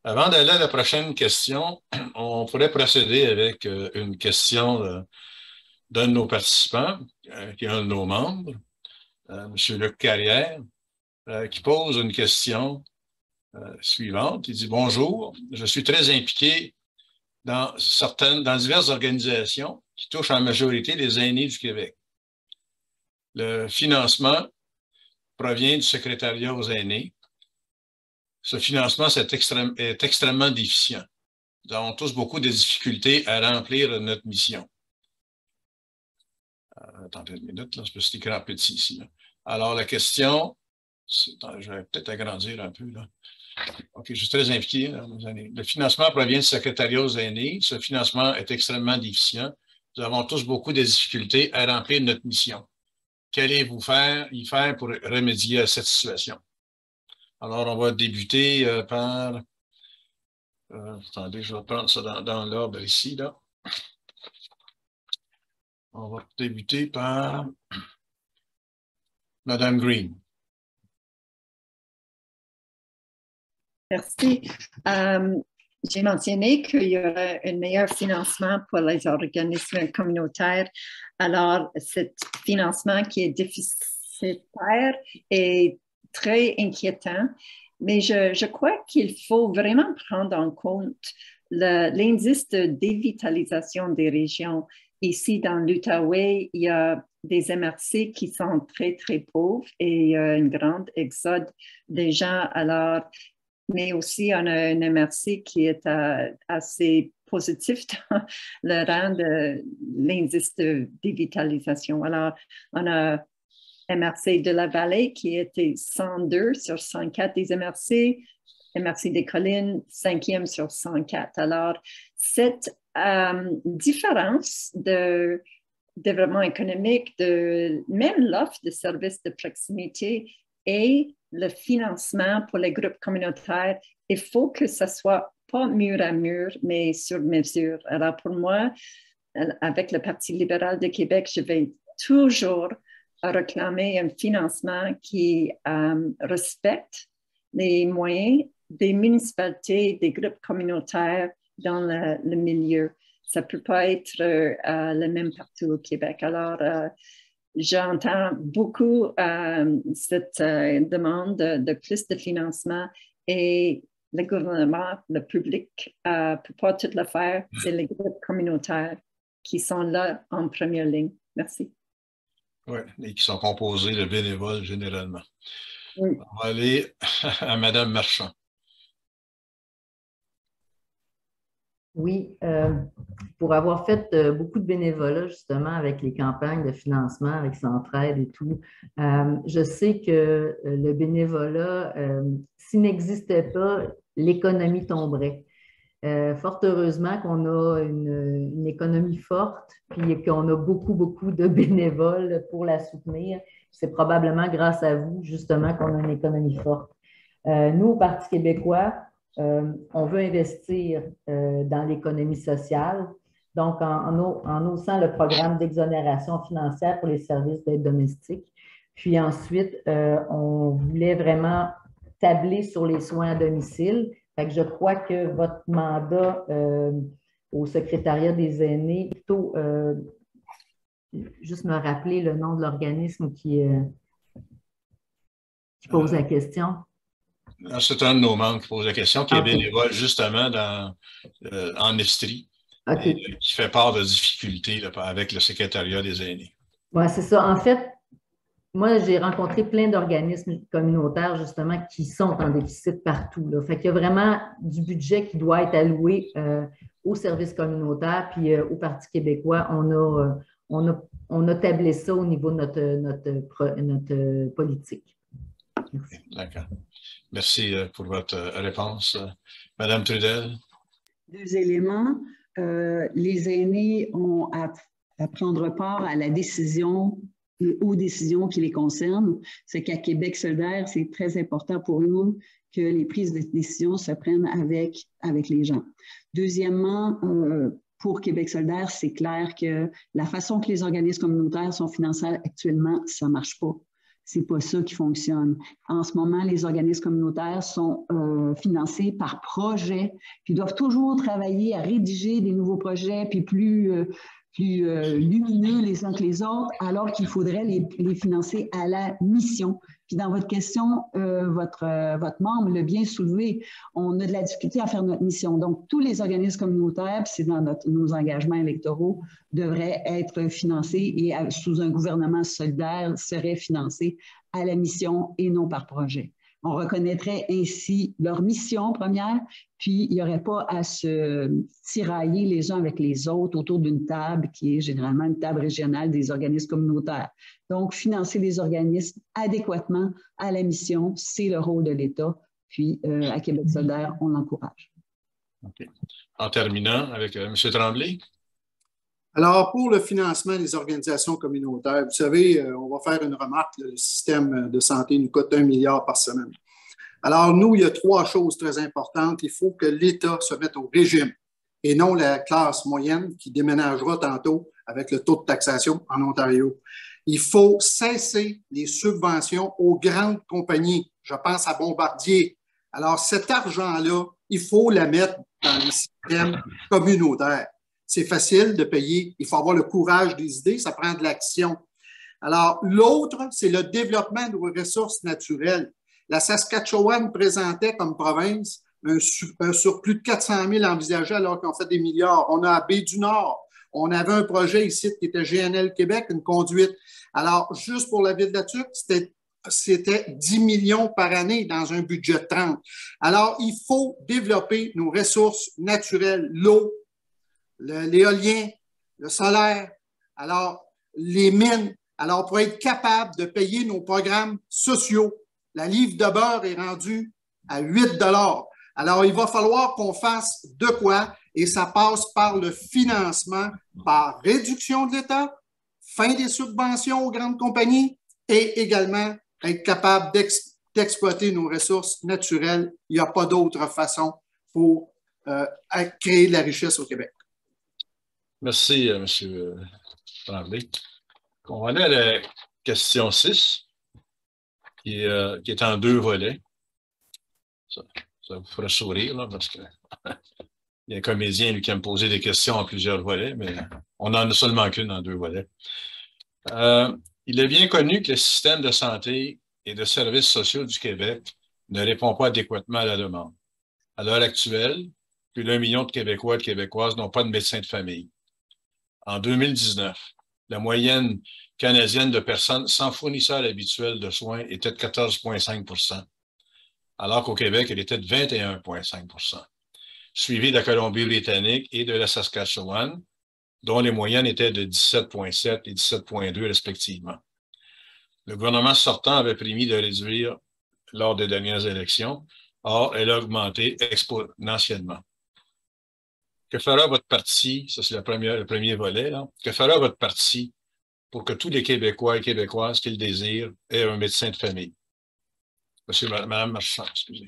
Avant d'aller à la prochaine question, on pourrait procéder avec euh, une question euh, d'un de nos participants, euh, qui est un de nos membres, euh, M. Luc Carrière, euh, qui pose une question euh, suivante. Il dit « Bonjour, je suis très impliqué dans certaines, dans diverses organisations qui touchent en majorité les aînés du Québec. Le financement provient du secrétariat aux aînés. Ce financement est, extrême, est extrêmement déficient. Nous avons tous beaucoup de difficultés à remplir notre mission. » Euh, attendez une minute, là, je peux sticker en petit ici. Là. Alors, la question, je vais peut-être agrandir un peu. Là. OK, je suis très impliqué dans nos années. Le financement provient du secrétariat aux aînés. Ce financement est extrêmement déficient. Nous avons tous beaucoup de difficultés à remplir notre mission. Qu'allez-vous faire, y faire pour remédier à cette situation? Alors, on va débuter euh, par... Euh, attendez, je vais prendre ça dans, dans l'ordre ici. Là. On va débuter par Madame Green. Merci. Euh, J'ai mentionné qu'il y aurait un meilleur financement pour les organismes communautaires. Alors, ce financement qui est déficitaire est très inquiétant, mais je, je crois qu'il faut vraiment prendre en compte l'indice de dévitalisation des régions. Ici, dans l'Outaouais, il y a des M R C qui sont très, très pauvres et il y a un grand exode des gens. Alors, mais aussi, on a un M R C qui est euh, assez positif dans le rang de l'indice de dévitalisation. Alors, on a M R C de la Vallée qui était cent deux sur cent quatre des M R C, M R C des Collines, cinquième sur cent quatre. Alors, cette euh, différence de développement économique, de même l'offre de services de proximité et le financement pour les groupes communautaires, il faut que ça soit pas mur à mur, mais sur mesure. Alors pour moi, avec le Parti libéral de Québec, je vais toujours réclamer un financement qui euh, respecte les moyens des municipalités, des groupes communautaires dans le, le milieu. Ça ne peut pas être euh, le même partout au Québec. Alors, euh, j'entends beaucoup euh, cette euh, demande de, de plus de financement et le gouvernement, le public ne euh, peut pas tout le faire. C'est les groupes communautaires qui sont là en première ligne. Merci. Oui, et qui sont composés de bénévoles généralement. Oui. On va aller à Mme Marchand. Oui, euh, pour avoir fait euh, beaucoup de bénévolat justement avec les campagnes de financement, avec Centraide et tout, euh, je sais que euh, le bénévolat, euh, s'il n'existait pas, l'économie tomberait. Euh, fort heureusement qu'on a une, une économie forte, puis qu'on a beaucoup, beaucoup de bénévoles pour la soutenir. C'est probablement grâce à vous, justement, qu'on a une économie forte. Euh, nous, au Parti québécois, Euh, on veut investir euh, dans l'économie sociale, donc en, en, en haussant le programme d'exonération financière pour les services d'aide domestique. Puis ensuite, euh, on voulait vraiment tabler sur les soins à domicile. Fait que je crois que votre mandat euh, au secrétariat des aînés, plutôt euh, juste me rappeler le nom de l'organisme qui, euh, qui pose la question. C'est un de nos membres qui pose la question, qui est okay. bénévole justement dans, euh, en Estrie, okay. et, qui fait part de difficultés là, avec le secrétariat des aînés. Oui, c'est ça. En fait, moi, j'ai rencontré plein d'organismes communautaires justement qui sont en déficit partout. Là. Fait qu'il y a vraiment du budget qui doit être alloué euh, aux services communautaires, puis euh, au Parti québécois, on a, euh, on a, on a tablé ça au niveau de notre, notre, notre, notre politique. Merci. D'accord. Merci pour votre réponse. Madame Trudel. Deux éléments. Euh, les aînés ont à, à prendre part à la décision, aux décisions qui les concernent. C'est qu'à Québec solidaire, c'est très important pour nous que les prises de décision se prennent avec, avec les gens. Deuxièmement, euh, pour Québec solidaire, c'est clair que la façon que les organismes communautaires sont financés actuellement, ça ne marche pas. C'est pas ça qui fonctionne. En ce moment, les organismes communautaires sont euh, financés par projet, puis doivent toujours travailler à rédiger des nouveaux projets, puis plus, euh, plus euh, lumineux les uns que les autres, alors qu'il faudrait les, les financer à la mission. Puis dans votre question, euh, votre, euh, votre membre l'a bien soulevé, on a de la difficulté à faire notre mission. Donc, tous les organismes communautaires, puis c'est dans notre, nos engagements électoraux, devraient être financés et à, sous un gouvernement solidaire, seraient financés à la mission et non par projet. On reconnaîtrait ainsi leur mission première, puis il n'y aurait pas à se tirailler les uns avec les autres autour d'une table qui est généralement une table régionale des organismes communautaires. Donc, financer les organismes adéquatement à la mission, c'est le rôle de l'État. Puis, euh, à Québec solidaire, on l'encourage. Okay. En terminant avec euh, M. Tremblay. Alors, pour le financement des organisations communautaires, vous savez, on va faire une remarque, le système de santé nous coûte un milliard par semaine. Alors, nous, il y a trois choses très importantes. Il faut que l'État se mette au régime et non la classe moyenne qui déménagera tantôt avec le taux de taxation en Ontario. Il faut cesser les subventions aux grandes compagnies. Je pense à Bombardier. Alors, cet argent-là, il faut la mettre dans les systèmes communautaires. C'est facile de payer. Il faut avoir le courage des idées. Ça prend de l'action. Alors, l'autre, c'est le développement de nos ressources naturelles. La Saskatchewan présentait comme province un, un surplus de quatre cent mille envisagé alors qu'on fait des milliards. On a à Baie-du-Nord. On avait un projet ici qui était G N L Québec, une conduite. Alors, juste pour la ville d'Atuc, c'était c'était dix millions par année dans un budget de trente. Alors, il faut développer nos ressources naturelles, l'eau, l'éolien, le solaire, alors les mines. Alors, pour être capable de payer nos programmes sociaux, la livre de beurre est rendue à huit dollars. Alors, il va falloir qu'on fasse de quoi et ça passe par le financement, par réduction de l'État, fin des subventions aux grandes compagnies et également être capable d'ex d'exploiter nos ressources naturelles. Il n'y a pas d'autre façon pour euh, créer de la richesse au Québec. Merci, euh, M. Tremblay. On va aller à la question six, qui est, euh, qui est en deux volets. Ça, ça vous fera sourire, là, parce que il y a un comédien lui, qui aime poser des questions en plusieurs volets, mais on n'en a seulement qu'une en deux volets. Euh, il est bien connu que le système de santé et de services sociaux du Québec ne répond pas adéquatement à la demande. À l'heure actuelle, plus d'un million de Québécois et de Québécoises n'ont pas de médecin de famille. En deux mille dix-neuf, la moyenne canadienne de personnes sans fournisseur habituel de soins était de quatorze virgule cinq pour cent, alors qu'au Québec, elle était de vingt et un virgule cinq pour cent, suivie de la Colombie-Britannique et de la Saskatchewan, dont les moyennes étaient de dix-sept virgule sept et dix-sept virgule deux respectivement. Le gouvernement sortant avait promis de réduire lors des dernières élections. Or, elle a augmenté exponentiellement. Que fera votre parti, ça c'est le premier, le premier volet, là, que fera votre parti pour que tous les Québécois et Québécoises qui le désirent aient un médecin de famille? Monsieur, Madame Marchand, excusez.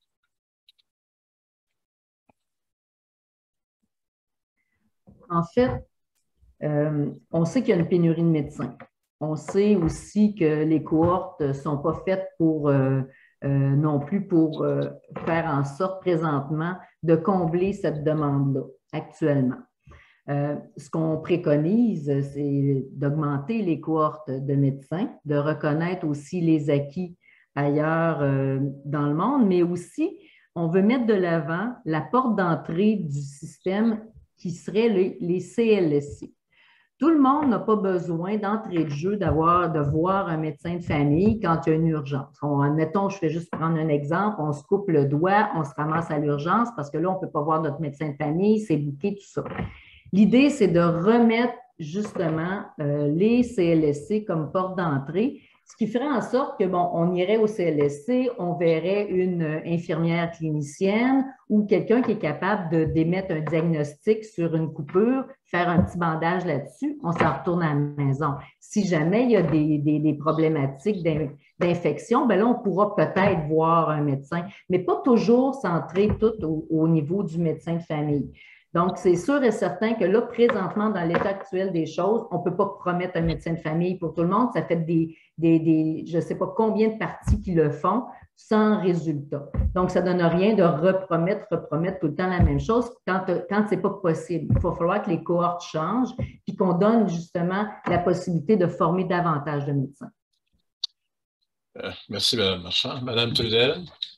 En fait, euh, on sait qu'il y a une pénurie de médecins. On sait aussi que les cohortes ne sont pas faites pour, euh, euh, non plus pour euh, faire en sorte présentement de combler cette demande-là actuellement. Euh, ce qu'on préconise, c'est d'augmenter les cohortes de médecins, de reconnaître aussi les acquis ailleurs euh, dans le monde, mais aussi, on veut mettre de l'avant la porte d'entrée du système qui serait les, les C L S C. Tout le monde n'a pas besoin d'entrée de jeu d'avoir, de voir un médecin de famille quand il y a une urgence. On, admettons, je vais juste prendre un exemple, on se coupe le doigt, on se ramasse à l'urgence parce que là, on ne peut pas voir notre médecin de famille, c'est booké, tout ça. L'idée, c'est de remettre justement euh, les C L S C comme porte d'entrée, ce qui ferait en sorte que, bon, on irait au C L S C, on verrait une infirmière clinicienne ou quelqu'un qui est capable de d'émettre un diagnostic sur une coupure, faire un petit bandage là-dessus, on s'en retourne à la maison. Si jamais il y a des, des, des problématiques d'infection, bien là, on pourra peut-être voir un médecin, mais pas toujours centré tout au, au niveau du médecin de famille. Donc, c'est sûr et certain que là, présentement, dans l'état actuel des choses, on ne peut pas promettre un médecin de famille pour tout le monde. Ça fait des, des, des je ne sais pas combien de parties qui le font sans résultat. Donc, ça ne donne rien de repromettre, repromettre tout le temps la même chose quand, quand ce n'est pas possible. Il va falloir que les cohortes changent et qu'on donne justement la possibilité de former davantage de médecins. Euh, merci, Mme Marchand. Mme Trudel.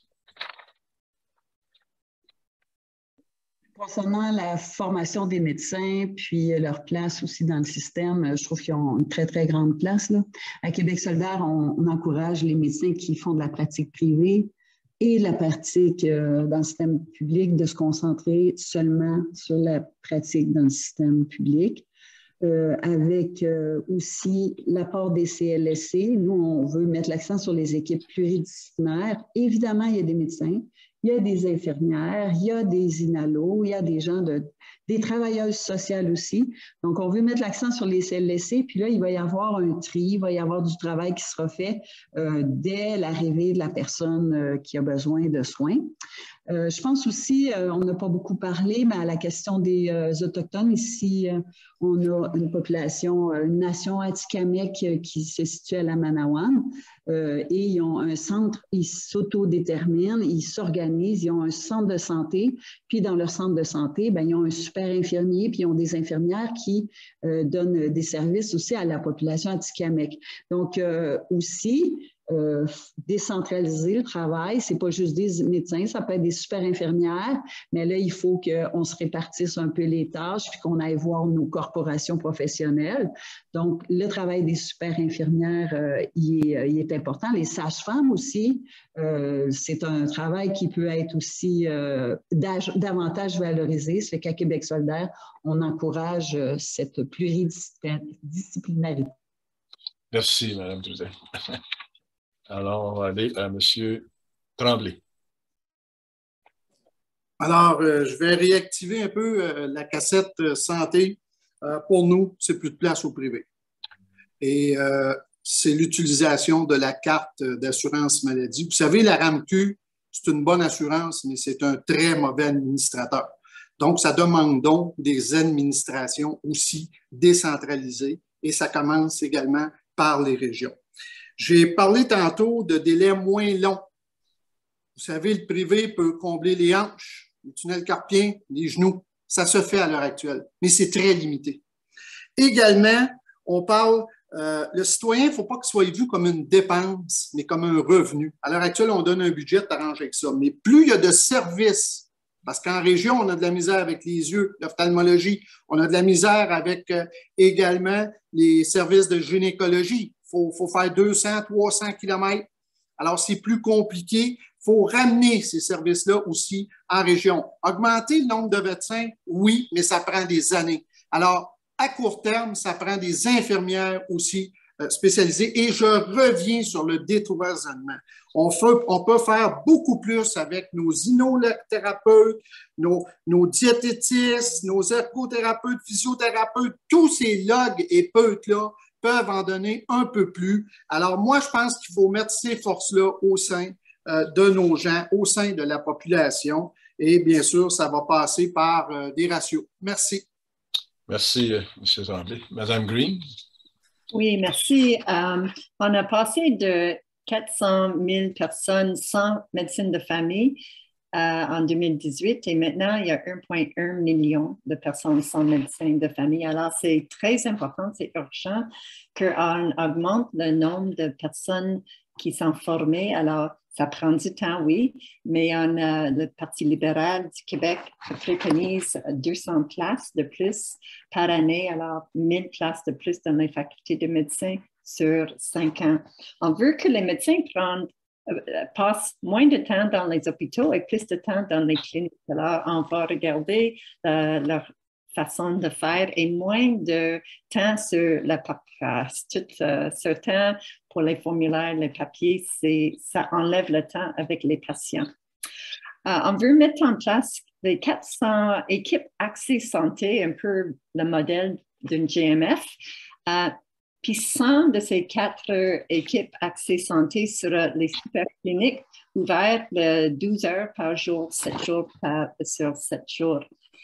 Concernant la formation des médecins, puis leur place aussi dans le système, je trouve qu'ils ont une très, très grande place, là. À Québec solidaire, on, on encourage les médecins qui font de la pratique privée et de la pratique euh, dans le système public de se concentrer seulement sur la pratique dans le système public. Euh, avec euh, aussi l'apport des C L S C. Nous, on veut mettre l'accent sur les équipes pluridisciplinaires. Évidemment, il y a des médecins, il y a des infirmières, il y a des inalos, il y a des gens de, des travailleuses sociales aussi. Donc, on veut mettre l'accent sur les C L S C, puis là, il va y avoir un tri, il va y avoir du travail qui sera fait euh, dès l'arrivée de la personne euh, qui a besoin de soins. Euh, je pense aussi, euh, on n'a pas beaucoup parlé, mais à la question des euh, Autochtones, ici, euh, on a une population, une nation atikamekw euh, qui se situe à la Manawan euh, et ils ont un centre, ils s'autodéterminent, ils s'organisent, ils ont un centre de santé, puis dans leur centre de santé, ben, ils ont un super infirmier, puis ils ont des infirmières qui euh, donnent des services aussi à la population atikamekw. Donc, euh, aussi, Euh, décentraliser le travail, c'est pas juste des médecins, ça peut être des super infirmières, mais là, il faut qu'on se répartisse un peu les tâches puis qu'on aille voir nos corporations professionnelles. Donc, le travail des super infirmières, euh, il, est, il est important. Les sages-femmes aussi, euh, c'est un travail qui peut être aussi euh, davantage valorisé. Ça fait qu'à Québec solidaire, on encourage euh, cette pluridisciplinarité. Merci, Mme Trudel. Alors, on va aller à M. Tremblay. Alors, euh, je vais réactiver un peu euh, la cassette euh, santé. Euh, pour nous, c'est plus de place au privé. Et euh, c'est l'utilisation de la carte d'assurance maladie. Vous savez, la RAMQ, c'est une bonne assurance, mais c'est un très mauvais administrateur. Donc, ça demande donc des administrations aussi décentralisées et ça commence également par les régions. J'ai parlé tantôt de délais moins longs. Vous savez, le privé peut combler les hanches, les tunnels carpiens, les genoux. Ça se fait à l'heure actuelle, mais c'est très limité. Également, on parle, euh, le citoyen, il ne faut pas qu'il soit vu comme une dépense, mais comme un revenu. À l'heure actuelle, on donne un budget, t'arranges avec ça. Mais plus il y a de services, parce qu'en région, on a de la misère avec les yeux, l'ophtalmologie, on a de la misère avec euh, également les services de gynécologie. Il faut, faut faire deux cents, trois cents kilomètres. Alors, c'est plus compliqué. Il faut ramener ces services-là aussi en région. Augmenter le nombre de médecins, oui, mais ça prend des années. Alors, à court terme, ça prend des infirmières aussi euh, spécialisées. Et je reviens sur le décloisonnement. On, fait, on peut faire beaucoup plus avec nos inothérapeutes, nos, nos diététistes, nos ergothérapeutes, physiothérapeutes, tous ces logs et peutes-là peuvent en donner un peu plus. Alors, moi, je pense qu'il faut mettre ces forces-là au sein euh, de nos gens, au sein de la population. Et bien sûr, ça va passer par euh, des ratios. Merci. Merci, euh, M. Tremblay. Madame Green? Oui, merci. Um, on a passé de quatre cent mille personnes sans médecine de famille euh, en deux mille dix-huit et maintenant, il y a un virgule un million de personnes sans médecin de famille. Alors, c'est très important, c'est urgent qu'on augmente le nombre de personnes qui sont formées. Alors, ça prend du temps, oui, mais on a, le Parti libéral du Québec préconise deux cents places de plus par année, alors mille places de plus dans les facultés de médecine sur cinq ans. On veut que les médecins prennent, euh, passent moins de temps dans les hôpitaux et plus de temps dans les cliniques. Alors, on va regarder euh, leur façon de faire et moins de temps sur la paperasse. Tout euh, ce temps pour les formulaires, les papiers, ça enlève le temps avec les patients. Euh, on veut mettre en place les quatre cents équipes Accès Santé, un peu le modèle d'une G M F. Euh, puis cent de ces quatre équipes Accès Santé sera les super cliniques ouvertes douze heures par jour, sept jours par, sur sept jours.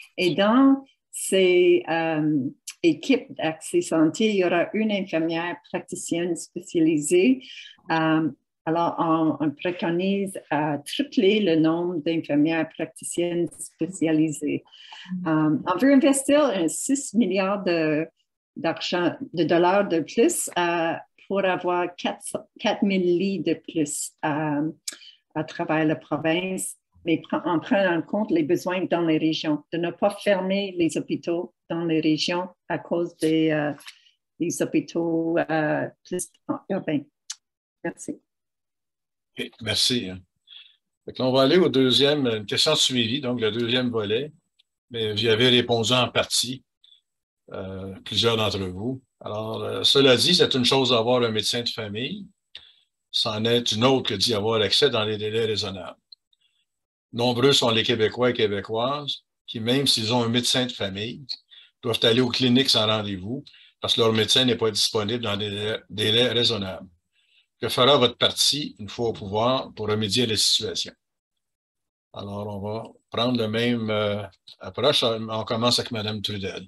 Et dans ces euh, équipes d'accès santé, il y aura une infirmière praticienne spécialisée. Euh, alors, on, on préconise à tripler le nombre d'infirmières praticiennes spécialisées. Euh, on veut investir six milliards de, d'argent, de dollars de plus euh, pour avoir quatre mille lits de plus euh, à travers la province, mais en prenant en compte les besoins dans les régions, de ne pas fermer les hôpitaux dans les régions à cause des, euh, des hôpitaux euh, plus urbains. Merci. Okay, merci. Donc, on va aller au deuxième, une question de suivi, donc le deuxième volet. Mais vous y avez répondu en partie, euh, plusieurs d'entre vous. Alors, euh, cela dit, c'est une chose d'avoir un médecin de famille. C'en est une autre que d'y avoir accès dans les délais raisonnables. Nombreux sont les Québécois et Québécoises qui, même s'ils ont un médecin de famille, doivent aller aux cliniques sans rendez-vous parce que leur médecin n'est pas disponible dans des délais, délais raisonnables. Que fera votre parti, une fois au pouvoir, pour remédier à la situation? Alors, on va prendre la même euh, approche. On commence avec Mme Trudel.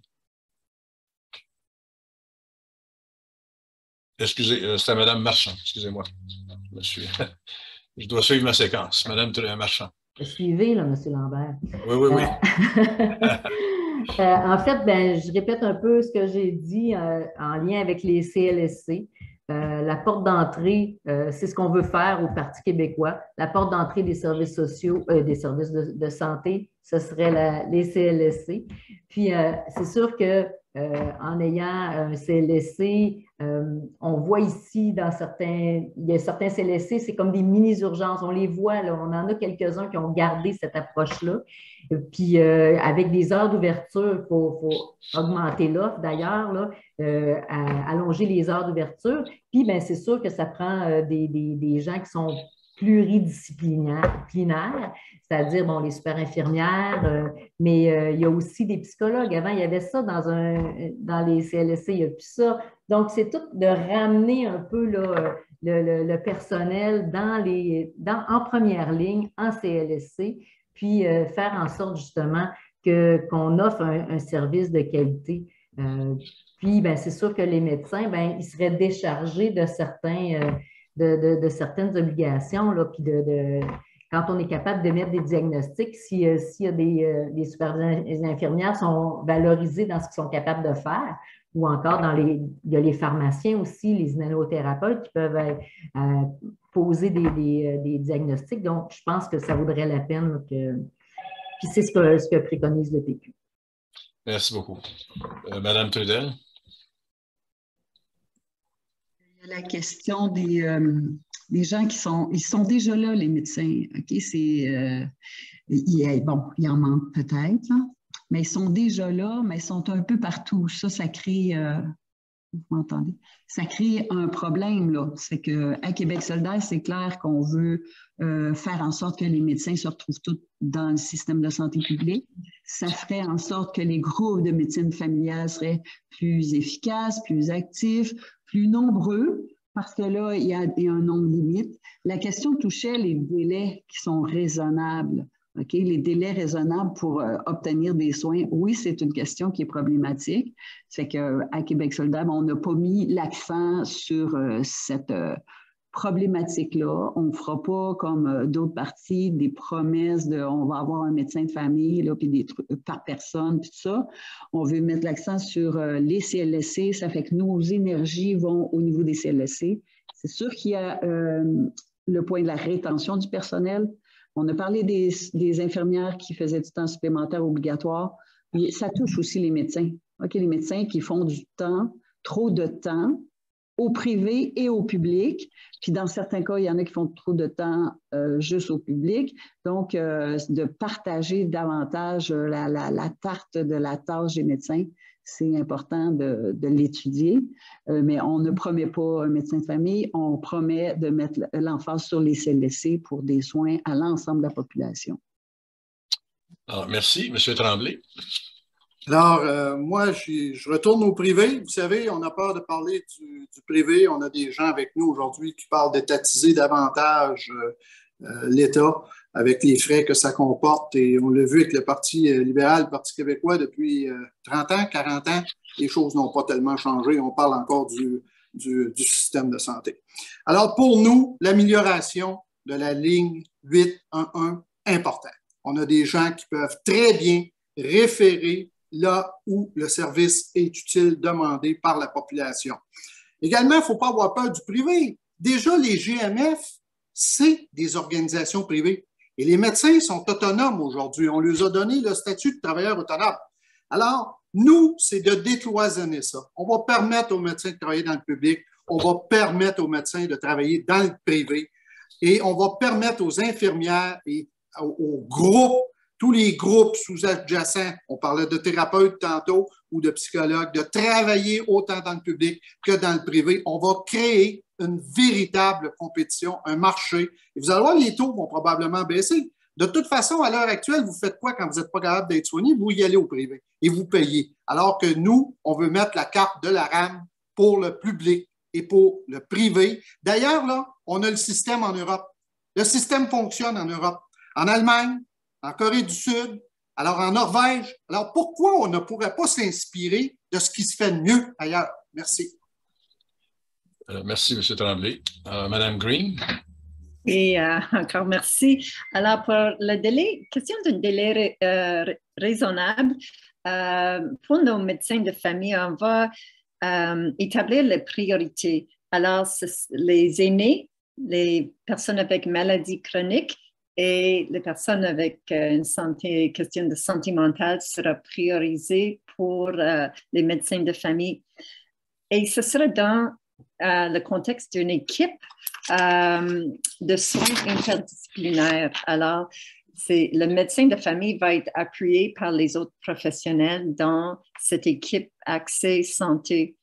Excusez, euh, c'était Mme Marchand, excusez-moi. Je, suis... je dois suivre ma séquence. Mme Trudel Marchand. Suivez, là, M. Lambert. Oui, oui, oui. Euh... euh, en fait, ben, je répète un peu ce que j'ai dit euh, en lien avec les C L S C. Euh, la porte d'entrée, euh, c'est ce qu'on veut faire au Parti québécois. La porte d'entrée des services sociaux, euh, des services de, de santé, ce serait la, les C L S C. Puis, euh, c'est sûr que euh, en ayant un C L S C, euh, on voit ici dans certains, il y a certains C L S C, c'est comme des mini-urgences. On les voit, là, on en a quelques-uns qui ont gardé cette approche-là. Puis, euh, avec des heures d'ouverture, il faut, faut augmenter l'offre d'ailleurs, là, euh, à, allonger les heures d'ouverture. Puis, bien, c'est sûr que ça prend euh, des, des, des gens qui sont pluridisciplinaires, c'est-à-dire, bon, les super infirmières, euh, mais euh, il y a aussi des psychologues. Avant, il y avait ça dans, un, dans les C L S C, il n'y a plus ça. Donc, c'est tout de ramener un peu là, le, le, le personnel dans les, dans, en première ligne, en C L S C, puis euh, faire en sorte justement que, qu'on offre un, un service de qualité. Euh, puis, ben, c'est sûr que les médecins, ben, ils seraient déchargés de, certains, euh, de, de, de certaines obligations, là, puis de, de, quand on est capable de mettre des diagnostics, si, euh, s'il y a des, euh, des super infirmières sont valorisées dans ce qu'ils sont capables de faire, ou encore dans les, il y a les pharmaciens aussi, les inhalothérapeutes qui peuvent euh, poser des, des, des diagnostics. Donc, je pense que ça vaudrait la peine là, que... Puis c'est ce que, ce que préconise le P Q. Merci beaucoup. Euh, Madame Trudel? Il y a la question des, euh, des gens qui sont... Ils sont déjà là, les médecins. OK? C'est... Euh, il, bon, il en manque peut-être, là. Mais ils sont déjà là, mais ils sont un peu partout. Ça, ça crée, euh, vous m'entendez? Ça crée un problème, là. C'est qu'à Québec solidaire, c'est clair qu'on veut euh, faire en sorte que les médecins se retrouvent tous dans le système de santé publique. Ça ferait en sorte que les groupes de médecine familiale seraient plus efficaces, plus actifs, plus nombreux, parce que là, il y a, il y a un nombre limite. La question touchait les délais qui sont raisonnables. Okay, les délais raisonnables pour euh, obtenir des soins, oui, c'est une question qui est problématique. C'est qu'à Québec solidaire, on n'a pas mis l'accent sur euh, cette euh, problématique-là. On ne fera pas, comme euh, d'autres partis, des promesses de on va avoir un médecin de famille, là, puis des trucs par personne, puis tout ça. On veut mettre l'accent sur euh, les C L S C. Ça fait que nos énergies vont au niveau des C L S C. C'est sûr qu'il y a euh, le point de la rétention du personnel. On a parlé des, des infirmières qui faisaient du temps supplémentaire obligatoire, mais ça touche aussi les médecins. Okay, les médecins qui font du temps, trop de temps, au privé et au public. Puis dans certains cas, il y en a qui font trop de temps euh, juste au public. Donc, euh, de partager davantage la, la, la tarte de la tâche des médecins, c'est important de, de l'étudier. Euh, mais on ne promet pas un médecin de famille, on promet de mettre l'emphase sur les C L S C pour des soins à l'ensemble de la population. Alors, merci. M. Tremblay. Alors, euh, moi, je, je retourne au privé. Vous savez, on a peur de parler du, du privé. On a des gens avec nous aujourd'hui qui parlent d'étatiser davantage euh, euh, l'État. avec les frais que ça comporte. Et on l'a vu avec le Parti libéral, le Parti québécois, depuis trente ans, quarante ans, les choses n'ont pas tellement changé. On parle encore du, du, du système de santé. Alors, pour nous, l'amélioration de la ligne huit un un, important. On a des gens qui peuvent très bien référer là où le service est utile, demandé par la population. Également, il ne faut pas avoir peur du privé. Déjà, les G M F, c'est des organisations privées. Et les médecins sont autonomes aujourd'hui. On leur a donné le statut de travailleur autonome. Alors, nous, c'est de décloisonner ça. On va permettre aux médecins de travailler dans le public. On va permettre aux médecins de travailler dans le privé. Et on va permettre aux infirmières et aux, aux groupes, tous les groupes sous-adjacents, on parlait de thérapeutes tantôt ou de psychologues, de travailler autant dans le public que dans le privé. On va créer une véritable compétition, un marché. Et vous allez voir, les taux vont probablement baisser. De toute façon, à l'heure actuelle, vous faites quoi quand vous n'êtes pas capable d'être soigné? Vous y allez au privé et vous payez. Alors que nous, on veut mettre la carte de la rame pour le public et pour le privé. D'ailleurs, là, on a le système en Europe. Le système fonctionne en Europe. En Allemagne, en Corée du Sud, alors en Norvège. Alors pourquoi on ne pourrait pas s'inspirer de ce qui se fait de mieux ailleurs? Merci. Euh, merci, M. Tremblay. Euh, Madame Green. Et euh, encore merci. Alors, pour le délai, question d'un délai euh, raisonnable, euh, pour nos médecins de famille, on va euh, établir les priorités. Alors, les aînés, les personnes avec maladie chronique et les personnes avec euh, une santé, question de santé mentale sera priorisée pour euh, les médecins de famille. Et ce sera dans Euh, le contexte d'une équipe euh, de soins interdisciplinaires. Alors, c'est, le médecin de famille va être appuyé par les autres professionnels dans cette équipe accès santé.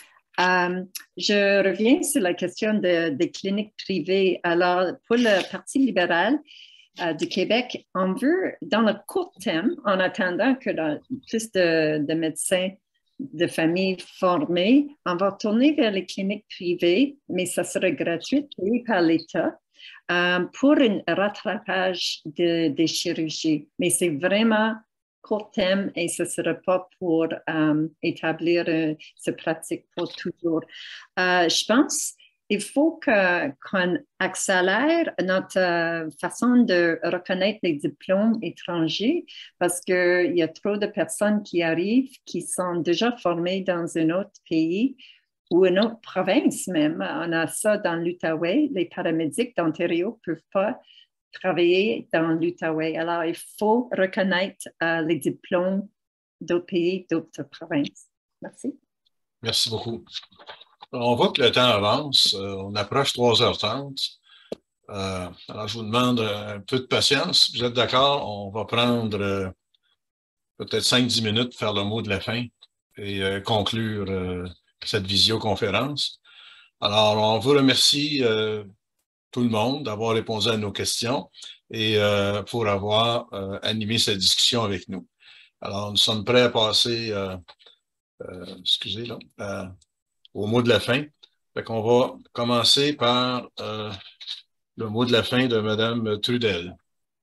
Euh, je reviens sur la question de, des cliniques privées. Alors, pour le Parti libéral euh, du Québec, on veut, dans le court terme, en attendant que dans, plus de, de médecins de familles formées, on va tourner vers les cliniques privées, mais ça sera gratuit, payé par l'État, euh, pour un rattrapage de, des chirurgies. Mais c'est vraiment court terme et ce ne sera pas pour euh, établir euh, cette pratique pour toujours. Euh, je pense qu'il faut que, qu'on accélère notre euh, façon de reconnaître les diplômes étrangers parce qu'il y a trop de personnes qui arrivent qui sont déjà formées dans un autre pays ou une autre province même. On a ça dans l'Outaouais. Les paramédics d'Ontario ne peuvent pas travailler dans l'Outaouais. Alors, il faut reconnaître euh, les diplômes d'autres pays, d'autres provinces. Merci. Merci beaucoup. On voit que le temps avance. Euh, on approche trois heures trente. Euh, alors, je vous demande un peu de patience. Si vous êtes d'accord, on va prendre euh, peut-être cinq dix minutes pour faire le mot de la fin et euh, conclure euh, cette visioconférence. Alors, on vous remercie euh, tout le monde d'avoir répondu à nos questions et euh, pour avoir euh, animé cette discussion avec nous. Alors, nous sommes prêts à passer, euh, euh, excusez, là, euh, au mot de la fin. Fait qu'on va commencer par euh, le mot de la fin de Mme Trudel.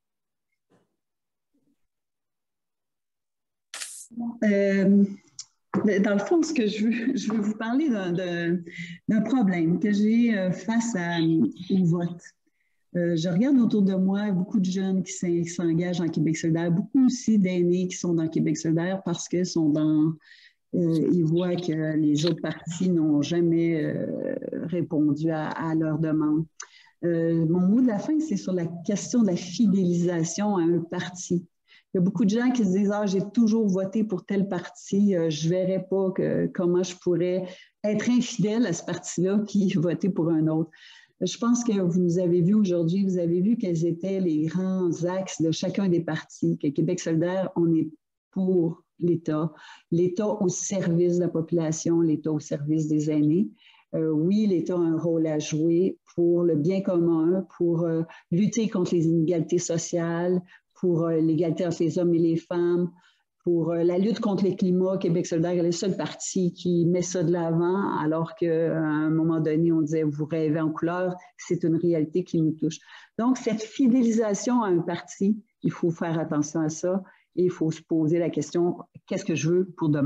Euh, dans le fond, ce que je veux, je veux vous parler d'un, d'un problème que j'ai face à, au vote. Euh, je regarde autour de moi beaucoup de jeunes qui s'engagent dans Québec solidaire, beaucoup aussi d'aînés qui sont dans Québec solidaire parce qu'ils sont dans... Euh, ils voient que les autres partis n'ont jamais euh, répondu à, à leurs demandes. Euh, mon mot de la fin, c'est sur la question de la fidélisation à un parti. Il y a beaucoup de gens qui se disent « Ah, j'ai toujours voté pour tel parti, euh, je ne verrais pas que, comment je pourrais être infidèle à ce parti-là qui votait pour un autre. » Je pense que vous nous avez vu aujourd'hui, vous avez vu quels étaient les grands axes de chacun des partis, que Québec solidaire, on est pour l'État, l'État au service de la population, l'État au service des aînés. Euh, oui, l'État a un rôle à jouer pour le bien commun, pour euh, lutter contre les inégalités sociales, pour euh, l'égalité entre les hommes et les femmes, pour la lutte contre le climat, Québec solidaire est le seul parti qui met ça de l'avant, alors qu'à un moment donné, on disait « vous rêvez en couleur », c'est une réalité qui nous touche. Donc, cette fidélisation à un parti, il faut faire attention à ça et il faut se poser la question « qu'est-ce que je veux pour demain ?»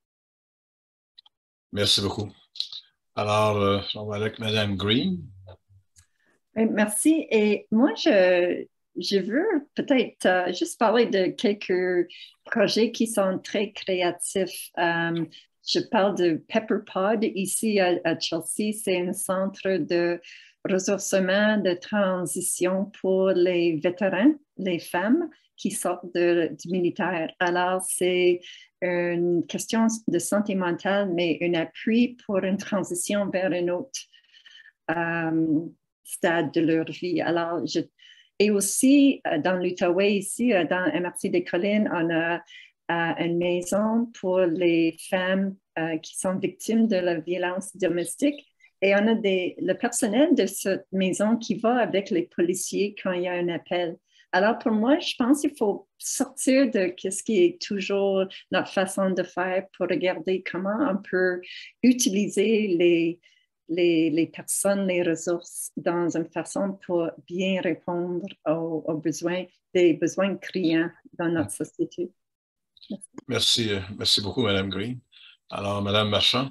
Merci beaucoup. Alors, euh, on va avec Mme Green. Merci. Et moi, je, je veux peut-être euh, juste parler de quelques projets qui sont très créatifs. Euh, je parle de PepperPod ici à, à Chelsea. C'est un centre de ressourcement, de transition pour les vétérans, les femmes qui sortent de, du militaire. Alors, c'est une question de santé mentale, mais un appui pour une transition vers un autre euh, stade de leur vie. Alors, je, et aussi, dans l'Outaouais, ici, dans M R C des Collines, on a euh, une maison pour les femmes euh, qui sont victimes de la violence domestique. Et on a des, le personnel de cette maison qui va avec les policiers quand il y a un appel. Alors, pour moi, je pense qu'il faut sortir de ce qui est toujours notre façon de faire pour regarder comment on peut utiliser les, les, les personnes, les ressources dans une façon pour bien répondre aux, aux besoins, des besoins criants dans notre société. Merci, merci beaucoup, Mme Green. Alors, Mme Marchand.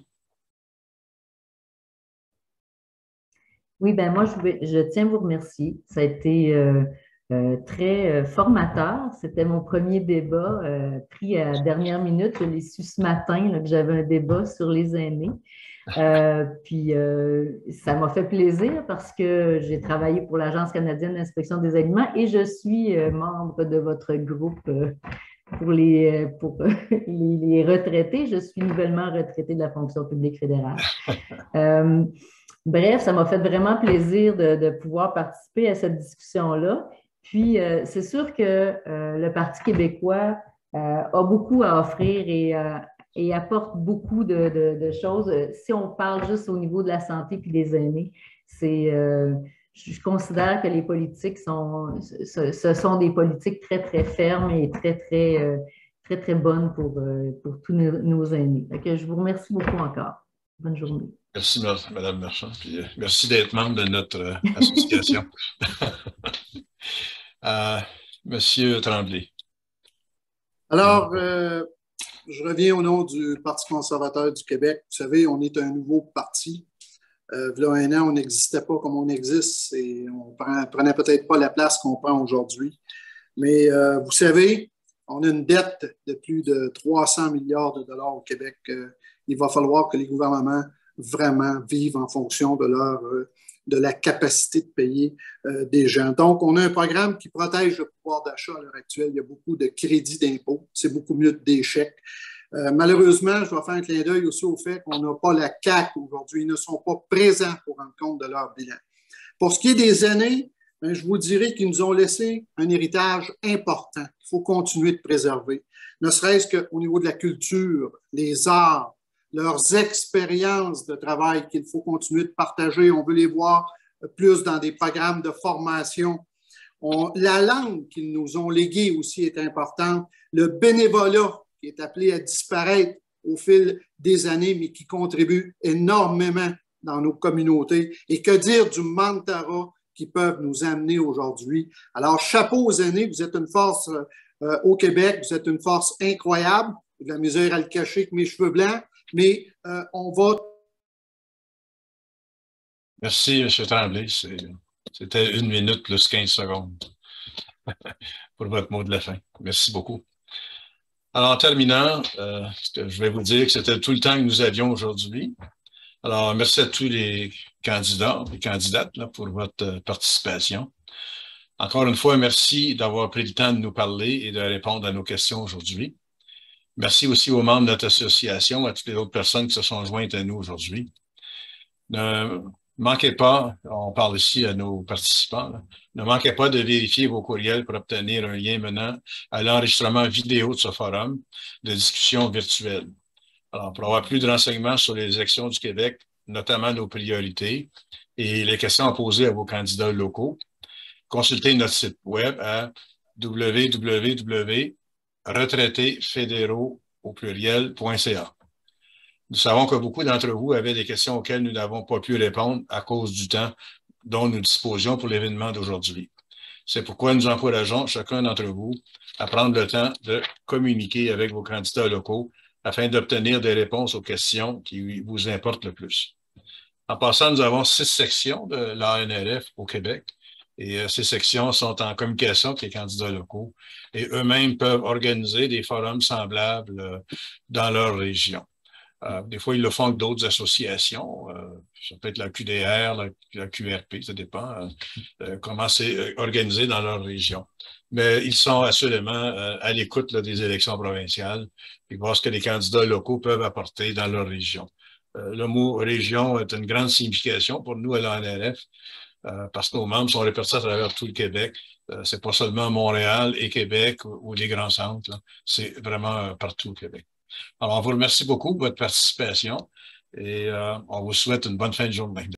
Oui, ben moi, je, vais, je tiens à vous remercier. Ça a été euh, euh, très euh, formateur. C'était mon premier débat euh, pris à la dernière minute. Je l'ai su ce matin là, que j'avais un débat sur les aînés. Euh, puis, euh, ça m'a fait plaisir parce que j'ai travaillé pour l'Agence canadienne d'inspection des aliments et je suis euh, membre de votre groupe euh, pour, les, pour euh, les, les retraités. Je suis nouvellement retraitée de la fonction publique fédérale. Euh, Bref, ça m'a fait vraiment plaisir de, de pouvoir participer à cette discussion-là. Puis, euh, c'est sûr que euh, le Parti québécois euh, a beaucoup à offrir et, euh, et apporte beaucoup de, de, de choses. Si on parle juste au niveau de la santé puis des aînés, c'est, euh, je considère que les politiques sont, ce, ce sont des politiques très, très fermes et très, très, euh, très, très bonnes pour, euh, pour tous nos, nos aînés. Donc, je vous remercie beaucoup encore. Bonne journée. Merci, Mme Marchand. Puis, euh, merci d'être membre de notre euh, association. euh, Monsieur Tremblay. Alors, euh, je reviens au nom du Parti conservateur du Québec. Vous savez, on est un nouveau parti. Euh, il y a un an, on n'existait pas comme on existe et on ne prenait peut-être pas la place qu'on prend aujourd'hui. Mais euh, vous savez, on a une dette de plus de trois cents milliards de dollars au Québec. Euh, il va falloir que les gouvernements vraiment vivent en fonction de leur euh, de la capacité de payer euh, des gens. Donc, on a un programme qui protège le pouvoir d'achat à l'heure actuelle. Il y a beaucoup de crédits d'impôt. C'est beaucoup mieux que des chèques. Euh, malheureusement, je dois faire un clin d'œil aussi au fait qu'on n'a pas la C A Q aujourd'hui. Ils ne sont pas présents pour rendre compte de leur bilan. Pour ce qui est des aînés, ben, je vous dirais qu'ils nous ont laissé un héritage important qu'il faut continuer de préserver, ne serait-ce qu'au niveau de la culture, les arts, leurs expériences de travail qu'il faut continuer de partager. On veut les voir plus dans des programmes de formation. On, la langue qu'ils nous ont léguée aussi est importante. Le bénévolat qui est appelé à disparaître au fil des années, mais qui contribue énormément dans nos communautés. Et que dire du mentorat qui peuvent nous amener aujourd'hui. Alors, chapeau aux aînés, vous êtes une force euh, au Québec, vous êtes une force incroyable. J'ai de la misère à le cacher avec mes cheveux blancs. Mais euh, on va... Merci, M. Tremblay. C'était une minute plus quinze secondes pour votre mot de la fin. Merci beaucoup. Alors, en terminant, euh, je vais vous dire que c'était tout le temps que nous avions aujourd'hui. Alors, merci à tous les candidats et candidates là, pour votre participation. Encore une fois, merci d'avoir pris le temps de nous parler et de répondre à nos questions aujourd'hui. Merci aussi aux membres de notre association, à toutes les autres personnes qui se sont jointes à nous aujourd'hui. Ne manquez pas, on parle ici à nos participants, là, ne manquez pas de vérifier vos courriels pour obtenir un lien menant à l'enregistrement vidéo de ce forum de discussion virtuelle. Alors, pour avoir plus de renseignements sur les élections du Québec, notamment nos priorités et les questions à poser à vos candidats locaux, consultez notre site web à w w w retraités fédéraux au pluriel.ca. Nous savons que beaucoup d'entre vous avaient des questions auxquelles nous n'avons pas pu répondre à cause du temps dont nous disposions pour l'événement d'aujourd'hui. C'est pourquoi nous encourageons chacun d'entre vous à prendre le temps de communiquer avec vos candidats locaux afin d'obtenir des réponses aux questions qui vous importent le plus. En passant, nous avons six sections de l'A N R F au Québec et euh, ces sections sont en communication avec les candidats locaux et eux-mêmes peuvent organiser des forums semblables euh, dans leur région. Euh, des fois, ils le font avec d'autres associations, euh, ça peut être la Q D R, la, la Q R P, ça dépend euh, euh, comment c'est organisé dans leur région. Mais ils sont assurément euh, à l'écoute là, des élections provinciales et voir ce que les candidats locaux peuvent apporter dans leur région. Euh, le mot région est une grande signification pour nous à l'A N R F euh, parce que nos membres sont répartis à travers tout le Québec. Euh, c'est pas seulement Montréal et Québec ou, ou les grands centres, c'est vraiment euh, partout au Québec. Alors, on vous remercie beaucoup de votre participation et euh, on vous souhaite une bonne fin de journée.